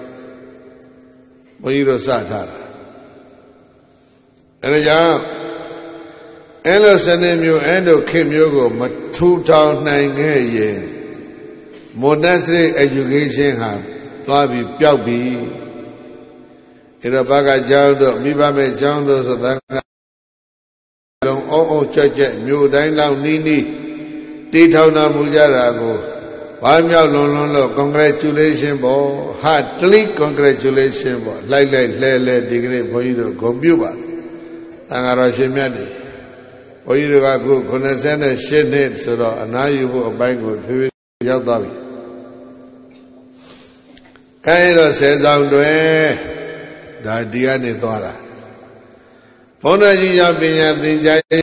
ဘုန်းကြီးတို့စထားတာအဲဒါကြောင့်အဲ့လိုစနစ်မျိုးအဲ့လိုခေတ်မျိုးကိုမထူထောင်နိုင်ခဲ့ရင် Monastery education ဟာသွားပြီးပျောက်ပြီအဲ့တော့ဘာကကျောင်းတို့မိဘမဲ့ကျောင်းတို့ဆိုတာကလုံးအုံအုံကြွက်ကြက်မြို့တိုင်းလောက်နီးနီးတီထောင်တော်မူကြတာကိုဘာမြောက်လွန်လွန်လို့ congratulation ပေါ့ heartily congratulation ပေါ့လိုက်လိုက်လှဲလှဲဒီကနေ့ဘုန်းကြီးတို့ဂုဏ်ပြုပါတန်ဃာတော်ရှင်မြတ်တွေဘုန်းကြီးတို့ကအခုခုနှစ်နှစ်ဆိုတော့အနားယူဖို့အပိုင်းကိုဖြည်းဖြည်းရောက်သွားပြီအဲဒါဆယ်ဆောင်တွေဒါဒီကနေသွားတာဘုန်းတော်ကြီးရောက်ပညာသင်ကြားသင်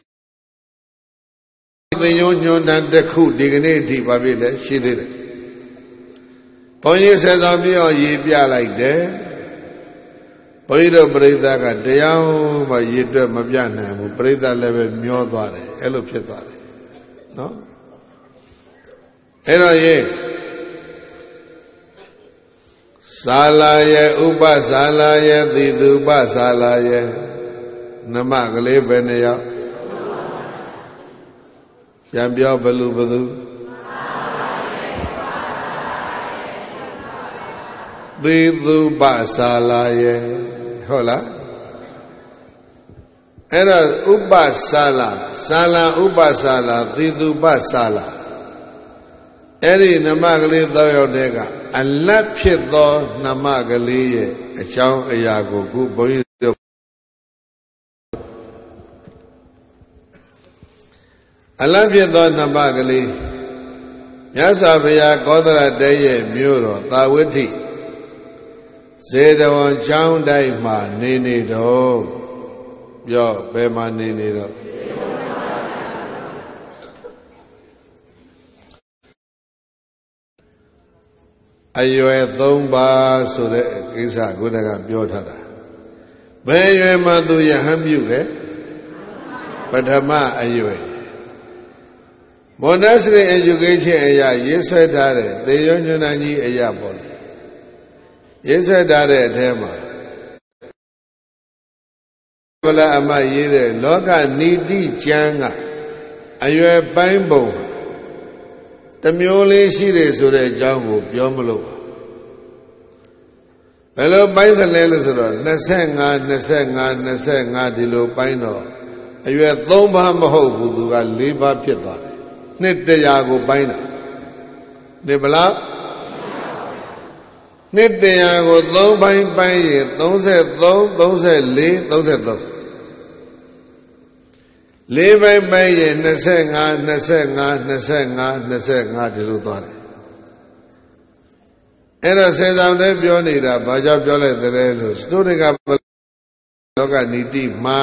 ရိုးညွှန်တန်တစ်ခုဒီကနေ့အထိပါပြီလေရှိသေးတယ်ဘုန်းကြီးဆယ်ဆောင်ပြည့်အောင်ရေးပြလိုက်တယ်ဘုန်းကြီးတို့ပြိဿကတရားမှရေးတွက်မပြနိုင်ဘူးပြိဿလည်းပဲမျောသွားတယ်အဲ့လိုဖြစ်သွားတယ်နော်အဲ့တော့ရေးသာလာရဲ့ဥပသာလာရဲ့သီတုပသာလာရဲ့နမကလေးပဲနေရောက်ပြန်ပြောဘလူဘသူသီတုပသာလာရဲ့ဟုတ်လားအဲ့တော့ဥပသာလာသာလာဥပသာလာသီတုပသာလာအဲ့ဒီနမကလေးသောရောက်တဲ့ကအလတ်ဖြစ်သောနမကလေးရဲ့အကြောင်းအရာကိုခုဘုန်းကြီးတို့အလတ်ဖြစ်သောနမကလေးမြတ်စွာဘုရားကောသလတဲရဲ့မြို့တော်သာဝတိဇေတဝန်ကျောင်းတိုင်းမှာနေနေတော့ပြောဘယ်မှာနေနေတော့အရွယ်သုံးပါးဆိုတဲ့ကိစ္စကိုတကပြောထားတာဘယ်ရွယ်မှသူယဟန်ပြုလဲပထမအရွယ် Monastery education အရာရေးဆွဲထားတဲ့သေရောညွဏကြီးအရာပေါ့လေရေးဆွဲထားတဲ့အထဲမှာဘလာအမရေးတဲ့လောကနီတိကျမ်းကအရွယ်ပိုင်းပုံတမျိုးလေးရှိတယ်ဆိုတဲ့အကြောင်းကိုပြောမလို့ဘယ်လိုပိုင်းသလဲလို့ဆိုတော့25 25 25ဒီလိုပိုင်းတော့အရွယ်သုံးပါးမဟုတ်ဘူးသူက၄ပါးဖြစ်သွားတယ်နှစ်တရာကိုပိုင်းတာနှစ်ဘလားနှစ်တရာကိုသုံးပိုင်းပိုင်းရင်33 34 33လေးပိုင်းပိုင်းရင်25 25 25 25ဒီလိုသွားတယ်အဲ့တော့စေဆောင်တဲ့ပြောနေတာဘာကြောင့်ပြောလိုက်တယ်လို့စတုဒကလောကနီတိမှာ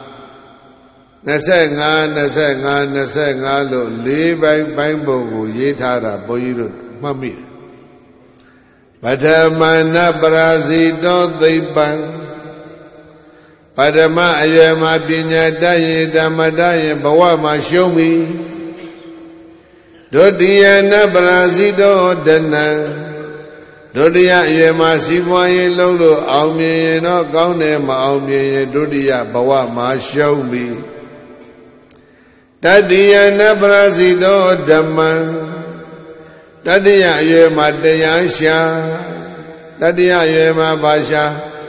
25 25 25လို့လေးပိုင်းပိုင်းပုံကိုရေးထားတာဘုန်းကြီးတို့မှတ်မိတယ်ပထမနာပရာဇိတောသိပ္ပံပထမအရွယ်မှာပညာတတ်ရင်ဓမ္မတတ်ရင်ဘဝမှာရှုံးပြီဒုတိယနာပရာဇိတောဒနံဒုတိယအရွယ်မှာစီးပွားရေးလုပ်လို့အောင်မြင်ရင်တော့ကောင်းတယ်မအောင်မြင်ရင်ဒုတိယဘဝမှာရှုံးပြီတတိယနာပရာဇိတောဓမ္မံတတိယအရွယ်မှာတရားရှာတတိယအရွယ်မှာဘာရှာ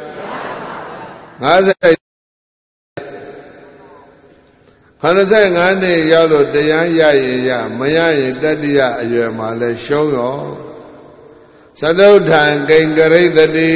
50 85နှစ်ရောက်လို့တရားရရင်ရမရရင်တတိယအရွယ်မှာလဲရှုံးရောသတုဋ္ဌံကိဉ္ကရိတတိ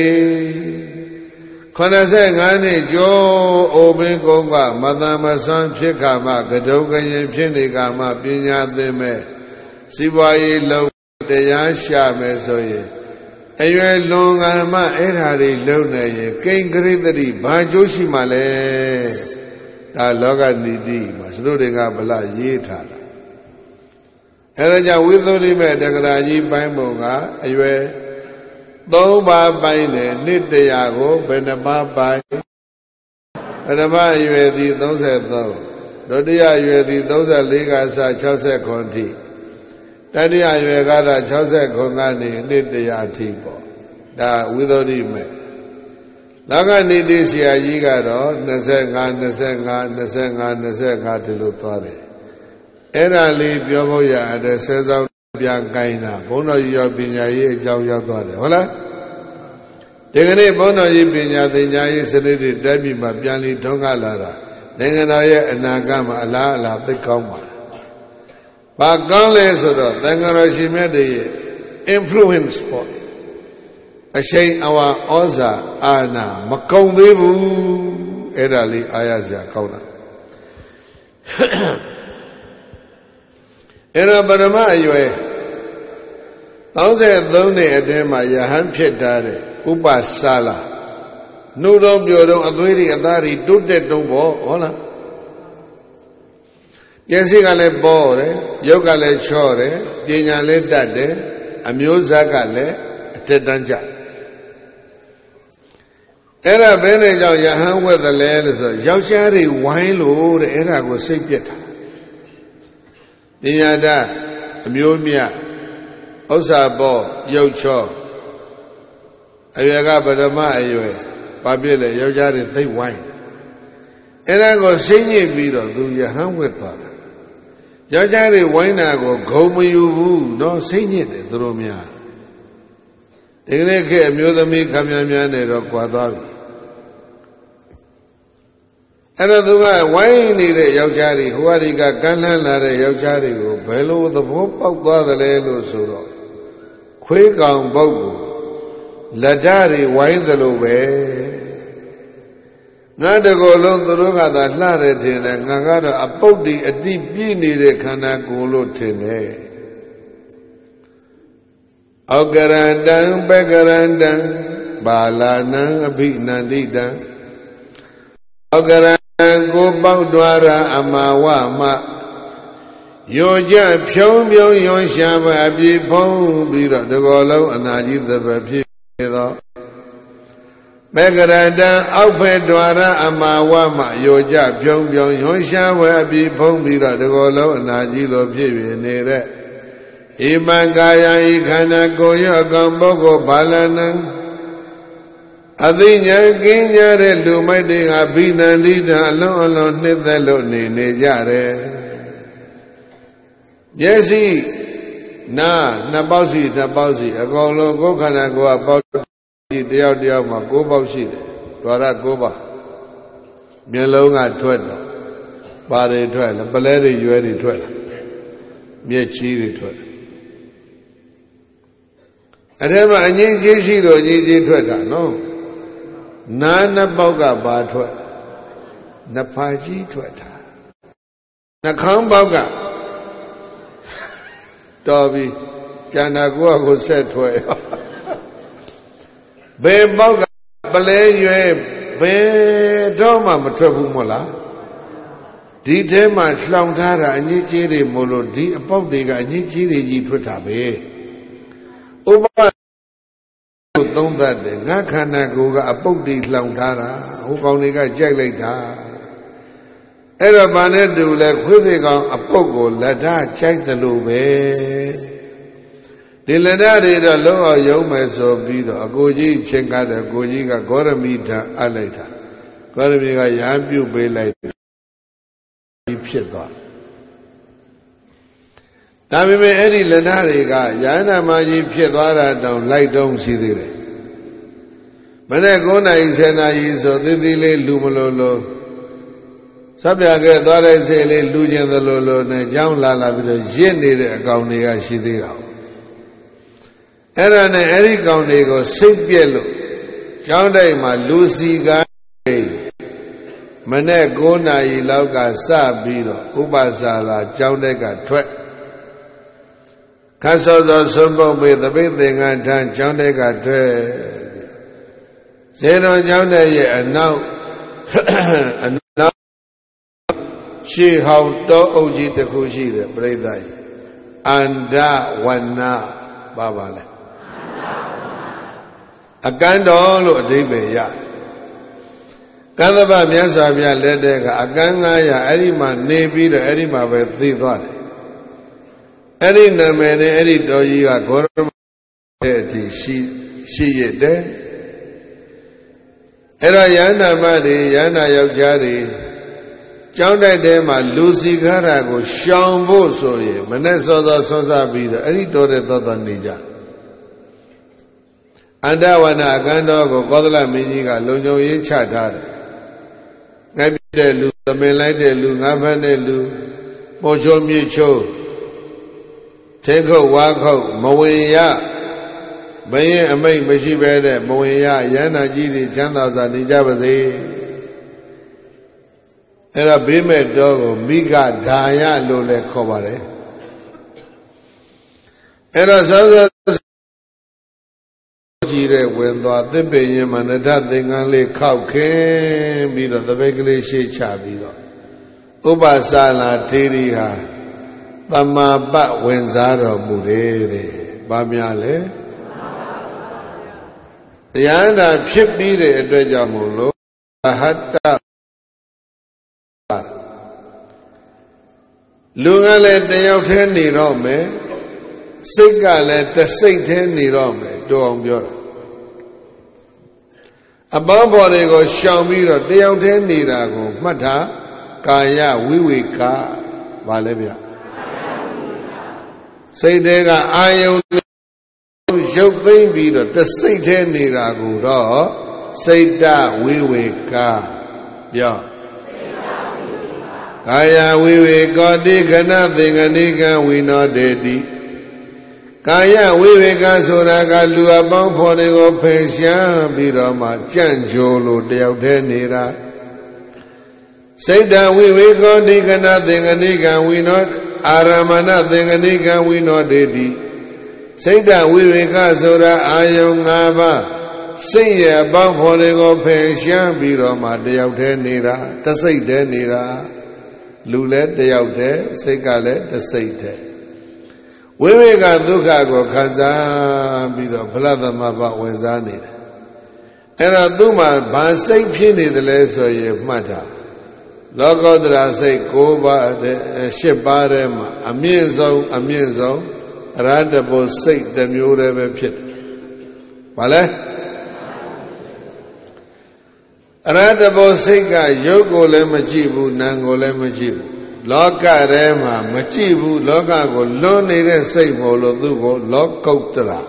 85နှစ်ကျော်အိုပင်ကုန်းကမတန်မဆွမ်းဖြစ်ခါမှကဒုက္ခရင်ဖြစ်နေခါမှပညာသင်မဲ့စီးပွားရေးလုံးတရားရှာမယ်ဆိုရင်အရွယ်လွန်ကံမှအဲ့ဓာတွေလုံနေရင်ကိဉ္ကရိတတိဘာကျိုးရှိမှလဲဒါလောကနီတိမှာစတုဒေကဗလရေးထားတာအဲ့ဒါကြောင့်ဝိသုဒ္ဓိမဲ့တက္ကရာကြီးပိုင်းပုံကအရွယ်သုံးပါးပိုင်းနဲ့နှစ်တရာကိုဘယ်နှပါးပိုင်းပထမအရွယ်သည်33ဒုတိယအရွယ်သည်34ကစ69ထိတတိယအရွယ်ကတော့69ကနေနှစ်တရာထိပေါ့ဒါဝိသုဒ္ဓိမဲ့ Laga niti siya yiga ro nasenga nasenga nasenga nasenga dilu thware. Era li pyobo ya ade sesao pian kaina bono yo pinya yi ajaw yaw thware. Hola? Degane bono yi pinya tinya yi saniti tabi ma pian li thonga lara. Nengana ye anaga ma ala ala thick kaung ma. Ba kaung le so do Thangaro Shime de influence po. A shay awa oza ana makaung debu era li ayasya kauna. Era barama aywe thousand thone adema yahan phit dare upasala nu dong pyo dong athwe ri athari tuttet dong po hola pyesi ka le po de yog ka le chaw de pnya le tat de amyo zat ka le atet tan ja era bene jaw yahan wet the le le so yaocha ri wain lo de era ko sait pyet tha pnya da amyo myaဥစ္စာပေါ်ရုပ်ချောအရွယ်ကပထမအရွယ်ဘာဖြစ်လဲယောက်ျားတွေသိပ်ဝိုင်းအဲ့ဒါကိုစိမ့်ညစ်ပြီးတော့သူယဟန်ဝက်သွားတာယောက်ျားတွေဝိုင်းတာကိုဂုံမယူဘူးနော်စိမ့်ညစ်တယ်သူတို့များဒီကနေ့ခေတ်အမျိုးသမီးခမည်းများနေတော့ကွာသွားပြီအဲ့တော့သူကဝိုင်းနေတဲ့ယောက်ျားတွေဟိုအဒီကကမ်းလှမ်းလာတဲ့ယောက်ျားတွေကိုဘယ်လိုသဘောပေါက်သွားသလဲလို့ဆိုတော့ခွေးကောင်ပုတ်ကိုလက်ဓာတ်တွေဝိုင်းသလိုပဲငါတကောလုံးသူတို့ကသာလှတယ်ထင်တယ်ငါကတော့အပုတ်ဒီအတိပြည့်နေတဲ့ခန္ဓာကိုယ်လို့ထင်တယ်ဩကရန္တံပကရန္တံဘာလာနံအဘိနန္တိတံဩကရကိုပေါက်သွားတာအမာဝမယောကြဖြုံးဖြုံးရွံရှာပါအပြေဖုံးပြီးတော့တကောလုံးအနာကြီးသဘဖြစ်သောမေကရတံအောက်ဖက်ဒွါရအမာဝမယောကြဖြုံးဖြုံးရွံရှာပါအပြေဖုံးပြီးတော့တကောလုံးအနာကြီးလိုဖြစ်ပြနေတဲ့ဣမံကာယဤခန္ဓာကိုယ်ရောအကောင်ပုဂ္ဂိုလ်ဘာလနံအသိဉာဏ်ကင်းကြတဲ့လူမိုက်တွေကဘိနန္တိတံအလုံးအလုံးနှစ်သက်လို့နေနေကြတယ်မျက်စိနာနှစ်ပေါက်စီနှစ်ပေါက်စီအကုန်လုံးကိုယ်ခန္ဓာကိုယ်ကပေါက်စီတယောက်တယောက်မှာကိုးပေါက်ရှိတယ်ဒွါရကိုးပါမျက်လုံးကထွက်တော့ပါတွေထွက်လားပလဲတွေရွယ်တွေထွက်လားမျက်ချီးတွေထွက်အဲ့ဒါမှအငြိမ်းကြီးရှိတော့ကြီးကြီးထွက်တာနော်နာနှစ်ပေါက်ကဘာထွက်နှစ်ဖာကြီးထွက်တာနှာခေါင်းပေါက်ကတော်ပြီကျန်တာကိုယ့်အကိုဆက်ထွက်ရောဘယ်ပေါက်ကပလဲရွယ်ဘယ်တော့မှမထွက်ဘူးမို့လားဒီထဲမှာလှောင်ထားတာအညစ်အကြေးတွေမို့လို့ဒီအပေါက်တွေကအညစ်အကြေးတွေကြီးထွက်တာပဲဥပမာသုံးသတ်တယ်ငါခန္ဓာကိုယ်ကအပုတ်တွေလှောင်ထားတာဟိုကောင်တွေကကြိုက်လိုက်တာအဲ့တော့ဗာနဲ့တူလဲခွေးသေးကောင်အပုတ်ကိုလက်ဓာတ်ကြိုက်တယ်လို့ပဲဒီလက်ဓာတ်တွေတော့လုံးအောင်ယုံမယ်ဆိုပြီးတော့အကိုကြီးချင်းကားတယ်ကိုကြီးကဂေါရမိထအပ်လိုက်တာဂေါရမိကရဟန်းပြုတ်ပေးလိုက်ပြီးဖြစ်သွားဒါပေမဲ့အဲ့ဒီလက်ဓာတ်တွေကယန္နာမကြီးဖြစ်သွားတာတောင်လိုက်တုံးရှိသေးတယ်မနေ့၉နာရီ၁၀နာရီဆိုသေးသေးလေးလူမလို့လို့စပ်ပြခဲ့သွားတဲ့စိတ်လေးလူကျင်သလိုလိုနဲ့ကြောင်းလာလာပြီးတော့ရစ်နေတဲ့အကောင်တွေကရှိသေးတာအဲ့ဒါနဲ့အဲ့ဒီကောင်တွေကိုစိတ်ပြက်လို့ကြောင်းတိုက်မှာလူစီကားမနေ့၉နာရီလောက်ကစပြီးတော့ဥပစာလာကြောင်းတိုက်ကထွက်ခတ်စောစောဆုံးပုတ်ပေသပိတ်သင်္ကန်းထမ်းကျောင်းတဲ့ကထွက်ဇေတော်ကျောင်းတဲ့ရဲ့အနောက်အနောက်ရှေးဟောင်းတောအုပ်ကြီးတစ်ခုရှိတယ်ပြိဿကြီးအန္ဒဝနပါပါလေအကန်းတော်လို့အဓိပ္ပာယ်ရတယ်ကသဗ္ဗမြတ်စွာဘုရားလက်ထက်ကအကန်း၅ရာအဲ့ဒီမှာနေပြီးတော့အဲ့ဒီမှာပဲသိသွားတယ်အဲ့ဒီနာမည်နဲ့အဲ့ဒီတော်ကြီးကဂေါရမတဲ့အထိရှိရှိရတဲ့ Era yana mari, yana yaujari, Chanda dema, Lucy Garago, Shambo soye, Manesoda Sosa Vida, Eritore Tota Nija. Andawana, Gandogo, Kodla Miniga, Lonjo Yinchata. Nabide Lu, the Melade Lu, Navane Lu, Mojo Mucho, Tenko Wako, Mawaya, Baye, and make Mashibede, Mawaya, Yana Gidi, Chandas, and Nijabazi. Era Bime Dogo, Miga, Daya, Lule Kobare. Era Saza. When the Bayan Manata Dingali Kauke, Bida, the Begli Chabido. Uba Sala Tiriha, Bama Bat Wenzaro Murere, Bamiale. The Yana Pipide Edrejamulo, Hatta Lungale Deotendi Rome, Sigale, the Saint Rome, Dom Bura. Above body go Shamira, Deotendi Rago, Mata. Kaya Wiwika Valebia. Say Dega Ayo Joking Vida, the Satan Niraguda, say da Wiwika. Yeah. Kaya Wiwika, Diga nothing, and Diga we not daddy. Kaya Wiwika Soraga Lua Bamponego Pensia, Birama, Janjolo, Deotenira. Say that we will go nigga nothing a nigga we not Arama nothing a nigga we not daddy. Say that we will go Sora Ayongaba. Say ya about holding up Pension Biroma de out there nira, the say de nira, Lulet de out there, say Galet, the say de. We will go Dukago Kaza Biro, Plata Maba Wezani. And a Duma, Bansay Pini the less of your matter. Logodra say Koba Sheparem, a mienzo, a mienzo, Radabo say the Mure Pit. Vale? Radabo Sika, Yoko Lemajibu, Nango Lemajibu. Loka Rema, Machibu, Lokago, Lonire say Molo Dugo, Lokotra.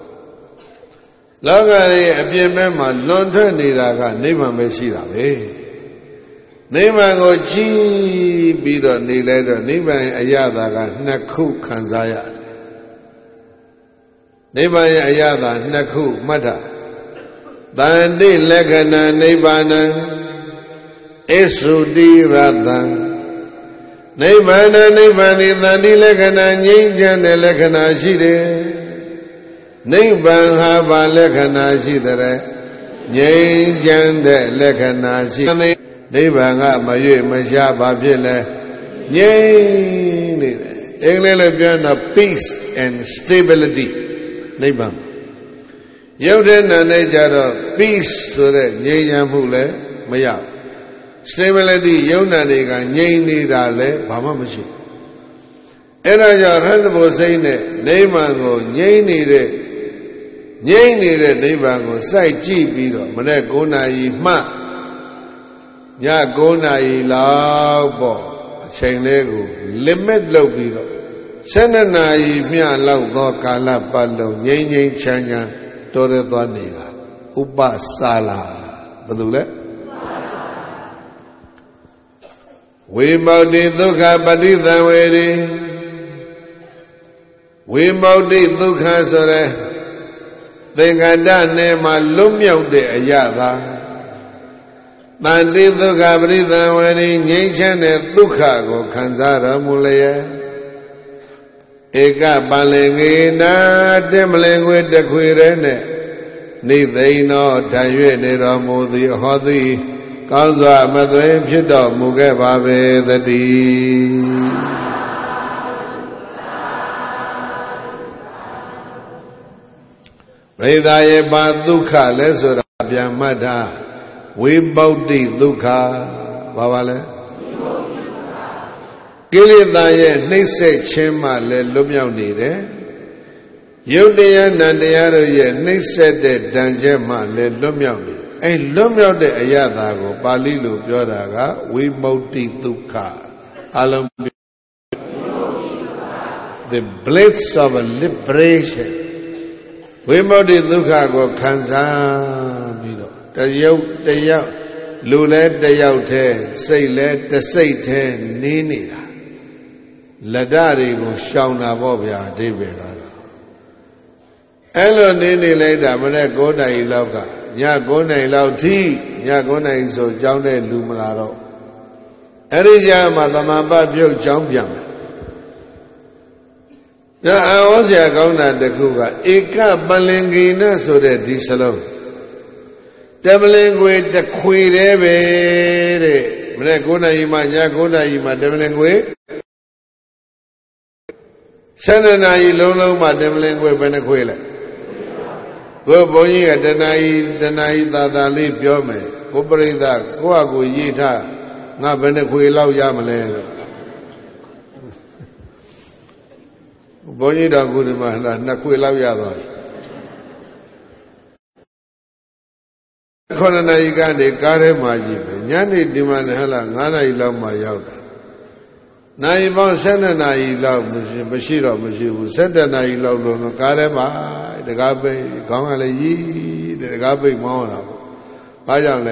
Logari, a Piemema, Lonta Niraga, Nima Messira, eh? Nemango G. Bido Nileda, Niman Ayadaga, Naku Kanzaya. Neman Ayada, Naku Mata. Bandi Legana Nebana, Esudi Radan. Nebana Nebani, Nani Legana, Ninjan, Legana Shide. Neban Haba Legana Shidere, Ninjan, Legana Shide. Nebanga, Mayu, Masha, Babile, yea, England of peace and stability. Nebam. Yoden and Nature peace to the Yamule, Maya. Stability, Yonaniga, Yeni Dale, Pamamashi. And I heard was saying it, Nemango, Yeni, Yeni, Nebango, Sai G. Bido, Manekona, Ma. Ya gona ilabo chain lego limit lobiro senana yi mya law tho kala patlo ngin ngin chan chan tore twa nega upasala badu le Vimauti dukha patithan veri Vimauti dukha so re thenganda ne ma luat myauk de ayatha Mandi Dukha Prithan Veri Nyingchane Dukha Ko Khansara Mulaya Eka Palengena Timlengwe Takwirene Nithaino Tayue Niramudi Hodi Kanswa Madwe Pito Muge Bhabe Thati Prithaye Pa Dukha Lesura Pyamata Vibauti Dukha Bhavale Kilitha ye Nise Chema le Lumyao Nire Yudaya Nandaya ye Nise de Danjema le Lumyao Nire အဲလွတ်မြောက်တဲ့အရသာကိုပါဠိလိုပြောတာကဝိမု ക്തി ဒုက္ခအလုံး the bliss of a liberation ဝိမု ക്തി ဒုက္ခကိုခံစားပြီးတော့တရုပ်တယောက်လူလဲတယောက်တည်းစိတ်လဲတစိတ်တည်းနေနေတာလက်ဓာတ်တွေကိုရှောင်တာပေါ့ဗျာအဓိပ္ပာယ်ကတော့အဲ့လိုနေနေလိုက်တာမနေ့၉နာရီလောက်ကည၉နာရီလောက်ထိည၉နာရီဆိုကြောင်းတဲ့လူမလာတော့အဲ့ဒီကြမှာသမ္မာပပြုတ်ကြောင်းပြန်မယ်ဒါအဝေါ်ဆရာကောင်းတာတခုကဧကပလင်ကိနဆိုတဲ့ဒီစလုံးတပလင်ခွေတခွေတည်းပဲတဲ့မနေ့၉နာရီမှည၉နာရီမှတပလင်ခွေဆယ်နှစ်နာရီလုံးလုံးမှတပလင်ခွေဘယ်နှခွေလဲကိုဘုန်းကြီးကတဏှာကြီးတဏှာကြီးသာသာလေးပြောမယ်ကိုပရိသတ်ကိုယ့်အကူရေးထားငါဘယ်နှခွေလောက်ရမလဲလို့ဘုန်းကြီးတော်ကုဒီမှာနှစ်ခွေလောက်ရသွားပြီခုနှစ်နာရီကနေကားထဲမှာကြည့်ပဲညနေဒီမှာလည်းဟလာငါးနာရီလောက်မှရောက်တာနိုင်ပေါင်း၁၂နာရီလောက်မရှိမရှိတော့မရှိဘူး၁၇နာရီလောက်လုံးကားထဲမှာတကားပိတ်ခေါင်းကလည်းရီးတကားပိတ်မောင်းလာပေါ့ဘာကြောင့်လဲ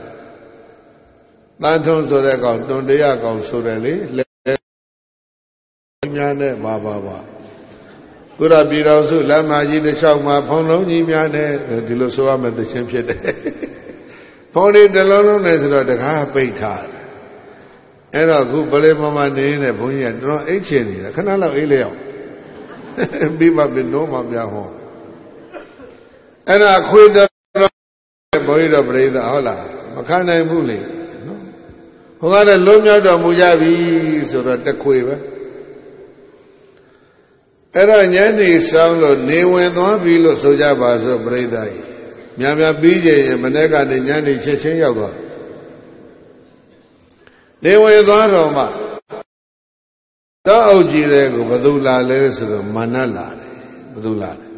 တန်ထုံးဆိုတဲ့ကောင်တွန်တရားကောင်ဆိုတယ်လေလက်များနဲ့ပါပါပါကုရပြည်တော်စုလမ်းမကြီးတစ်လျှောက်မှာဖုံလုံးကြီးများနဲ့ဒီလိုဆိုရမယ်သချင်းဖြစ်တယ်ဖုံလေးတစ်လုံးလုံးနဲ့ဆိုတော့တကားပိတ်ထားတယ်အဲ့တော့ခုပလေမမနေနေဘုန်းကြီးကတော်အိတ်ချင်နေတာခဏလောက်အိတ်လျောက်ပြီးမှပြနိုးမှပြဟောအဲ့ဒါခွေတော်ဘုန်းကြီးတော်ပြိဿဟုတ်လားမခံနိုင်ဘူးလေနော်ဟိုကလည်းလုံးမြောက်တော်မူကြပြီဆိုတော့တခွေပဲအဲ့တော့ညနေဆောင်လို့နေဝင်သွားပြီလို့ဆိုကြပါစို့ပြိဿကြီးများများပြီးကြရင်မနေ့ကနေညနေချက်ချင်းရောက်သွားနေဝင်သွားတော့မှတောအုပ်ကြီးတဲ့ကိုဘသူလာလဲဆိုတော့မာနလာတယ်ဘသူလာလဲ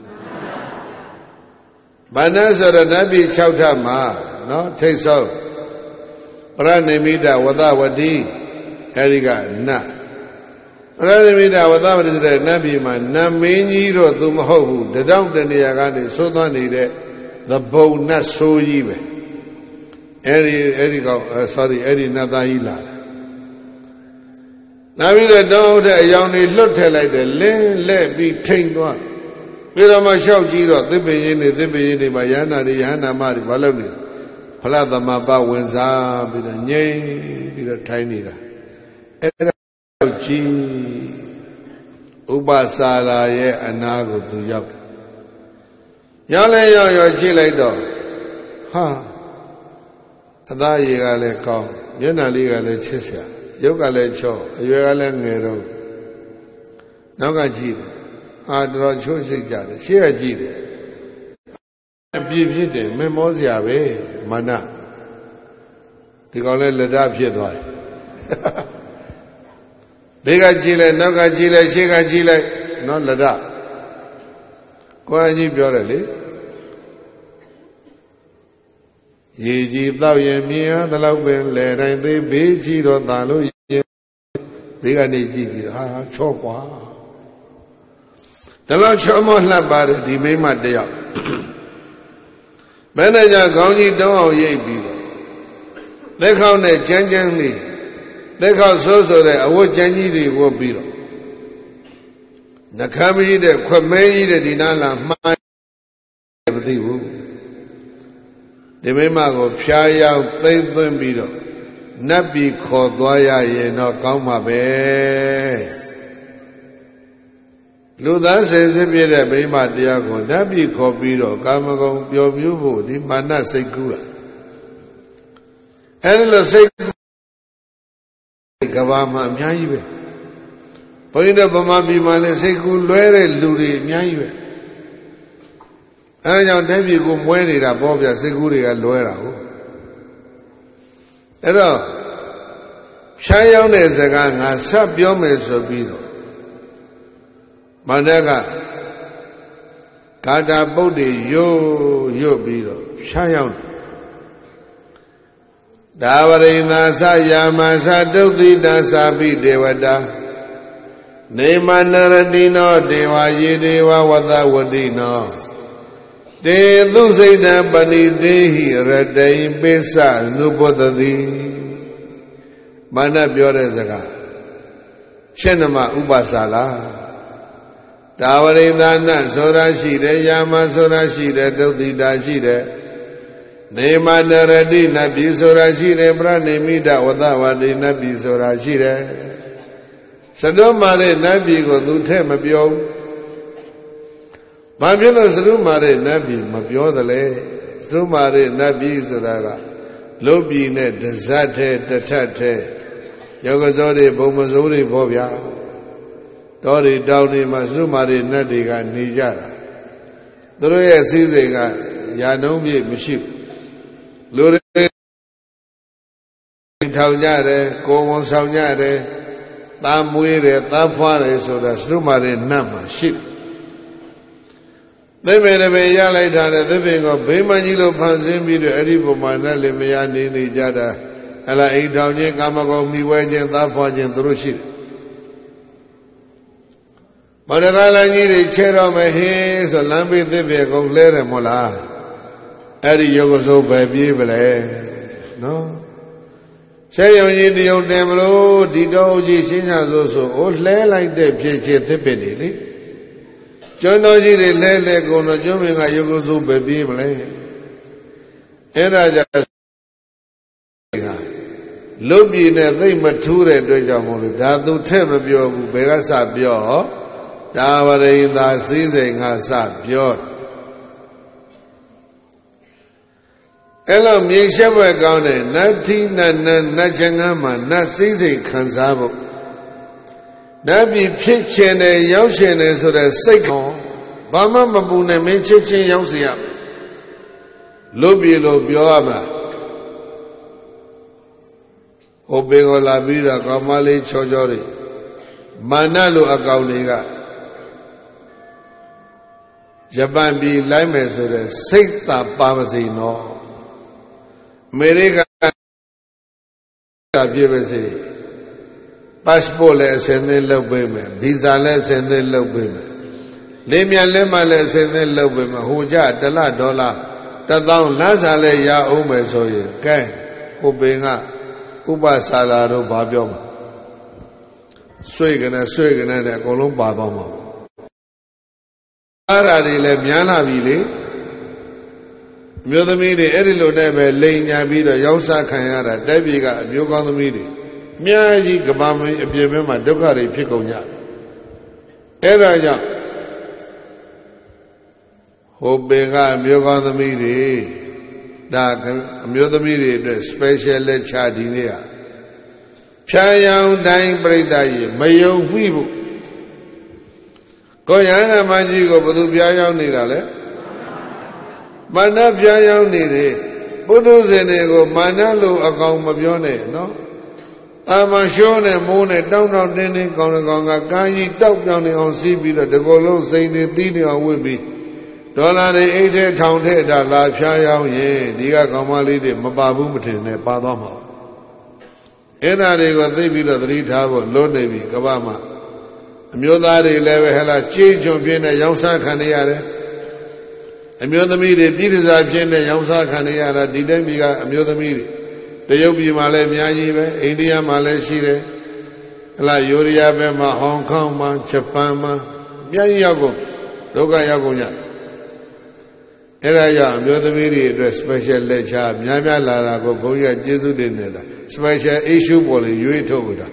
မာနဆိုတော့နတ်ပြည်၆ထပ်မှာနော်ထိတ်ဆုံးပရဏိမိတဝဒဝတိအဲဒီကနတ်ပရဏိမိတဝဒဝတိဆိုတဲ့နတ်ပြည်မှာနတ်မင်းကြီးတော့သူမဟုတ်ဘူးတတောင်တနေရာကနေသိုးသွန်းနေတဲ့သဘုံနတ်ဆိုးကြီးပဲအဲဒီအဲဒီကောင် sorry အဲဒီနတ်သားကြီးလာနောက်ပြီးတော့တောင်းတဲ့အယောင်တွေလွတ်ထည့်လိုက်တယ်လင်းလက်ပြီးထိန်သွားပြီးတော့မှလျှောက်ကြည့်တော့သစ်ပင်ရင်းတွေသစ်ပင်ရင်းတွေမှာယန္နာတွေယန္နာမတွေဘာလုပ်နေဖလားသမပဝင်စားပြီးတော့ငြိမ်ပြီးတော့ထိုင်နေတာအဲ့ဒါကြည့်ဥပစာလာရဲ့အနာကိုသူရောက်ရောက်လဲရောက်ရောက်ကြည့်လိုက်တော့ဟာအသားရည်ကလည်းကောင်းမျက်နှာလေးကလည်းချစ်စရာရုပ်ကလည်းချော့အရွယ်ကလည်းငယ်တော့နောက်ကကြည့်တယ်အာတော်ချိုးစိတ်ကြတယ်ရှေ့ကကြည့်တယ်အပြည့်ဖြစ်တယ်မမောစရာပဲမာနဒီကောင်လည်းလက်ဓာတ်ဖြစ်သွားတယ်ဘေးကကြည့်လိုက်နောက်ကကြည့်လိုက်ရှေ့ကကြည့်လိုက်နော်လက်ဓာတ်ကိုယ်အကြီးပြောတယ်လေရေကြီးတောက်ရင်မြင်ရသလောက်ပင်လဲတိုင်းသေးဘေးကြီးတော့တာလို့ရင်ဒီကနေကြည့်ကြည့်ဟာချော့ကွာဒါတော့ချော့မလှပ်ပါတယ်ဒီမိမတယောက်မင်းနဲ့ကြခေါင်းကြီးတုံးအောင်ရိပ်ပြီးတော့လက်ခေါက်နဲ့ကြမ်းကြမ်းလေးလက်ခေါက်ဆိုးဆိုတဲ့အဝတ်ကြမ်းကြီးတွေဝတ်ပြီးတော့နှခမ်းမကြီးတဲ့ခွမဲကြီးတဲ့ဒီနားလာမှားမသိဘူးဒီမိမကိုဖျားရောက်သိမ့်သွင်းပြီးတော့နတ်ပြည်ခေါ်သွားရရင်တော့ကောင်းမှာပဲလူသားစေစစ်ပြည့်တဲ့မိမတရားကိုနတ်ပြည်ခေါ်ပြီးတော့ကာမဂုဏ်ပျော်မြူးဖို့ဒီမာနစိတ်ကူးတာအဲ့လိုစိတ်ကဘာမှအများကြီးပဲဘုန်းကြီးတို့ဗမာပြည်မှာလည်းစိတ်ကူးလွဲတဲ့လူတွေအများကြီးပဲအဲဒါကြောင့်တိုင်းပြည်ကိုမွဲနေတာပေါ့ဗျာစိတ်ကူးတွေကလွဲတာဟုတ်အဲ့တော့ဖြားရောက်တဲ့စကားငါဆက်ပြောမယ်ဆိုပြီးတော့မန္တကဂါတာပုတ်တွေယို့ယို့ပြီးတော့ဖြားရောက် Davarina sa yamasa dukita sabi devata Nemanaradino deva yedeva vada vadino De dusita pani dehi radai pesa nupodadi Mana pyore zaka Chenama upasala Davarina na sora shire yama sora shire dukita shire Nemanaradi nabi sora shire pranimita vadavadi nabi sora shire Sadumare nabi ko tu the mapyo Mapyo sadumare nabi mapyo dale Sadumare nabi sora ka Lobi ne dasathe tathathe Yogazori bhumazori bhovya Tori tauni ma sadumare nadi ka nijara Turu ye sise ka yanumbi mishib Lure thao nhare, cô sao nhare, ta muối re, ta pha re, so ra sruma re nama ship. They made a way like that, the being of Bemanilo Panzimbi, the Edipo Manale Mayani Jada, and I ate down Yen Kamago, me wagen, that point through ship. But the Gala need a chair on my head, so Lambi the vehicle, Lere Mola. Eddie Yogozo baby, no? Say on you the old Demro, Dido, Gisina, so old lay like the Piche Tipini. John Oji, the Lele, go no jumping at Yogozo baby, and I just look in a very mature Dojamon, Dadu Temabio, Begasa Bio, Davare in the season has up Bio. Hello, me shepherd gone, nothing, Najangama, not season Kansabo. Nabi pitching a Yoshin is or a cycle, Bama Mabuna Menchichin Yosia. Lubilo Bioama Obego la Vida, Kamali Chojori, Manalu Agauliga. Japan be limes or a Sita Pavasino. America passport less and then love women, visa less and then love women. Lemia lema less and then love women, Huja, Dala Dola, Tadon Lazale Ya Ume Soye, Kang, Ubinga, Uba Salado Babiom, Swigan and Swigan and a Columba Bomo. Aradi Lemiana Vili. Mudamiri, Erilo Debe, Lena Vida, Yosa Kayara, Debiga, Mugamiri, Miaji, Gabami, Abima, Dogari, Piconia. Eraja Hobega, Mugamiri, Dark, Mudamiri, the special Chadinia. Chayang dying Bredai, Mayo Vivo Goyana Magigo, Budubia Nidale. Mana Piayang Nide, Budu Zenego, Manalu Akong Mabione, no? Amashone, Mone, down on Dene, Konga, Kayi, top down on Sibida, the Golo, say the Dini or will be. Dollar the eight town head at La Piayang, ye, Diga Kamali, Mababu, Padoma. Ena de Gatibida, the Ritabo, Lord Navy, Kabama. Mudari, Leve, Hela, Chi, Jumpiana, Yonsa Kaniare. Amudamiri, Piriza Jene, Yamsa Kaniara, Didemiga, Amudamiri, the Yobi Male, Miajive, India Male Shire, La Yuria Bema, Hong Kong, Ma, Chapama, Miayago, Doga Yagonia. Eraya, Amudamiri, the special lecture, Miamia Lara, Goya, Jesu Dinella, special issue for you Toguda.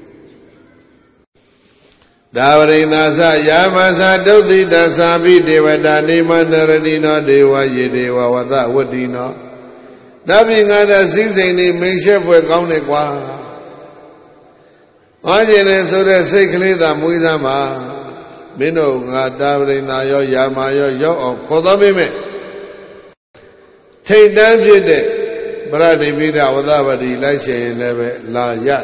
Davarina sa yamasa dukti dasabi devata nemanarandino deva yedeva vada vadino. Nabi ngada sisini meshe pwe kaune kwa. Ajene sura seklida muizama. Mino nga davarina yo yama yo yo kodomi me. Thaitan pite pradipita vada vadi lache leve la yat.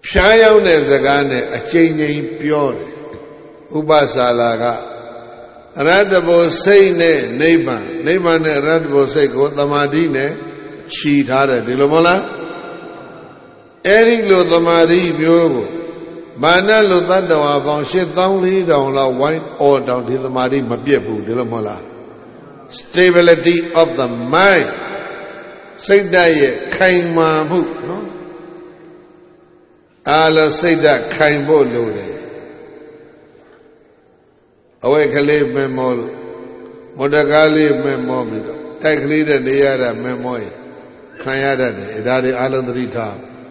Shayang ne Zagane, a changing pure Ubasalaga Radabo say ne, neighbor, neighbor ne Radabo say go, the Madine, cheat harder, Dilomola. Eric lo the Madi Biogo. Bana lo that the Wabon shit down lead on la white or down to the Madi Mabiebu, Dilomola. Stability of the mind. Say that kind mamu, no? Allah say that kind bo loaded. Away Kalib Memol, Modagali Memomido, take leader Niara Memoy, Kayada, Idadi Aladrita.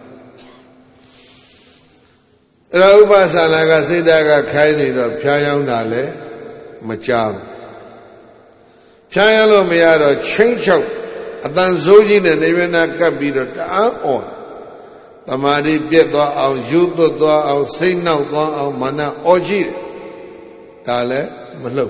Rauba Salaga Sidaga Kaini of Payang Nale, Macham. Chayalo Miado, change out, Adan Zojin and even a Kabito, on. Tamadi Pietro, our Judo, our Saint Now, our Mana, Oji. Tale, Malo.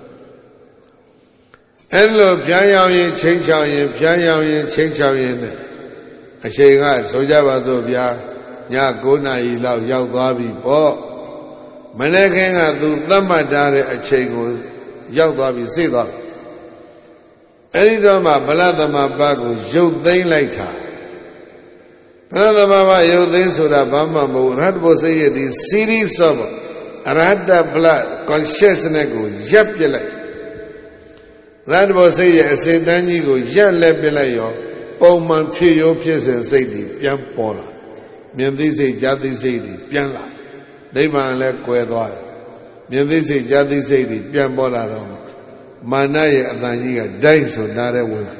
And look, Piayan, change out in, Piayan, change out in. A shake, Soja Zobia, Yagona, Yao, Yagabi, Bo. Manaka, do Lamadare, a chango, Yagabi, Sida. Any dama, Baladama Bago, Joe Daylight. Another Mama, you this or a Bamba, Radbo say the series of Radha blood, consciousness go, Jap Yelay. Radbo say a Sendani go, Jan Lepelayo, Bowman Pio Piers and Sadie, Pian Pola. Miandi say Jadi Sadie, Pianla. They man let Quedwa. Miandi say Jadi Sadie, Pian Pola. Manaya Adaniga, Dines or Nare woman.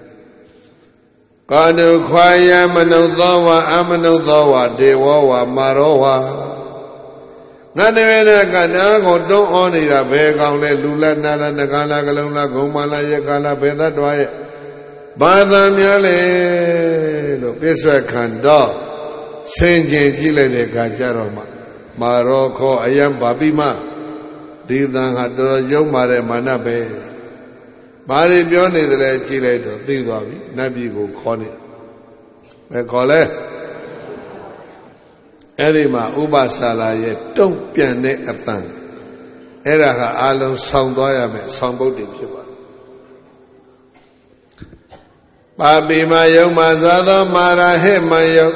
Kanu Kwaya Manodawa, Amanodawa, Dewawa, Marowa. Nanavena Ganago don't own it a beg on the Lula Nala Nagana Galuna Gomala Yakala Beda Dwaya. Badam Yale, Lopesa Kanda, Saint Gile de Gajaroma, Marocco, Ayam Babima, Divan Hadro Yomare Manabe. Mari Bioni the Chile to Divavi, Nabigo Connie. They call it Erima Ubasala yet don't piane a pan. Eraha Alon Soundoyame, Sombodi Piba. Babi Mayo Mazada Marahe Mayo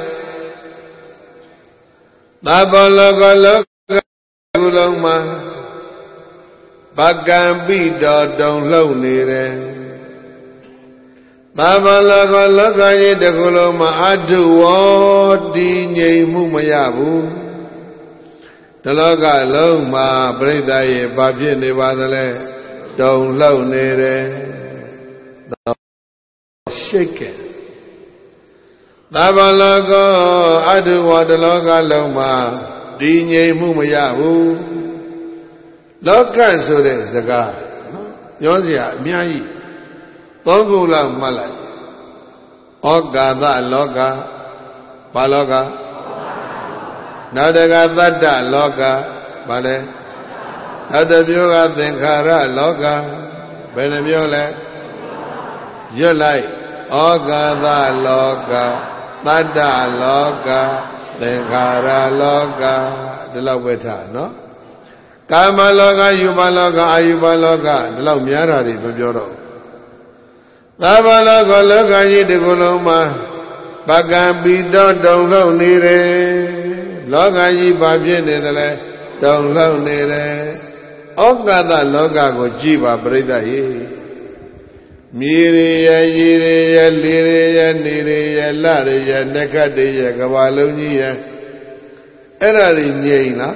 Nabologo Loguloma. Bagambi don't loan it. Baba Lago Lagaye de Goloma Adu or Dine Mumayabu. The Loga Loma, Bredaye, Babi Nevadale, don't loan it. Shake it. Baba Lago Adu or the Loga Loma, Dine Mumayabu. Loka so there's the guy. Yosia, Miai. Togula Malay. Ogada Loga. Paloga. Nadaga Vada Loga. Bale. Nadabioga Thinkara Loga. Benamiola. Yolai. Ogada Loga. Vada Loga. Thinkara Loga. The Laweta, no? Kama loga, yuba loga, ayuba loga, the low miarari, Bajoro. Lava loga, loga, yidigoloma, Bagambi, don't low near it. Loga, yi babine, don't low near it. Ogada loga, go jiba, breda ye. Miria, yiria, liria, niria, laria, necadia, cavalonia. Era in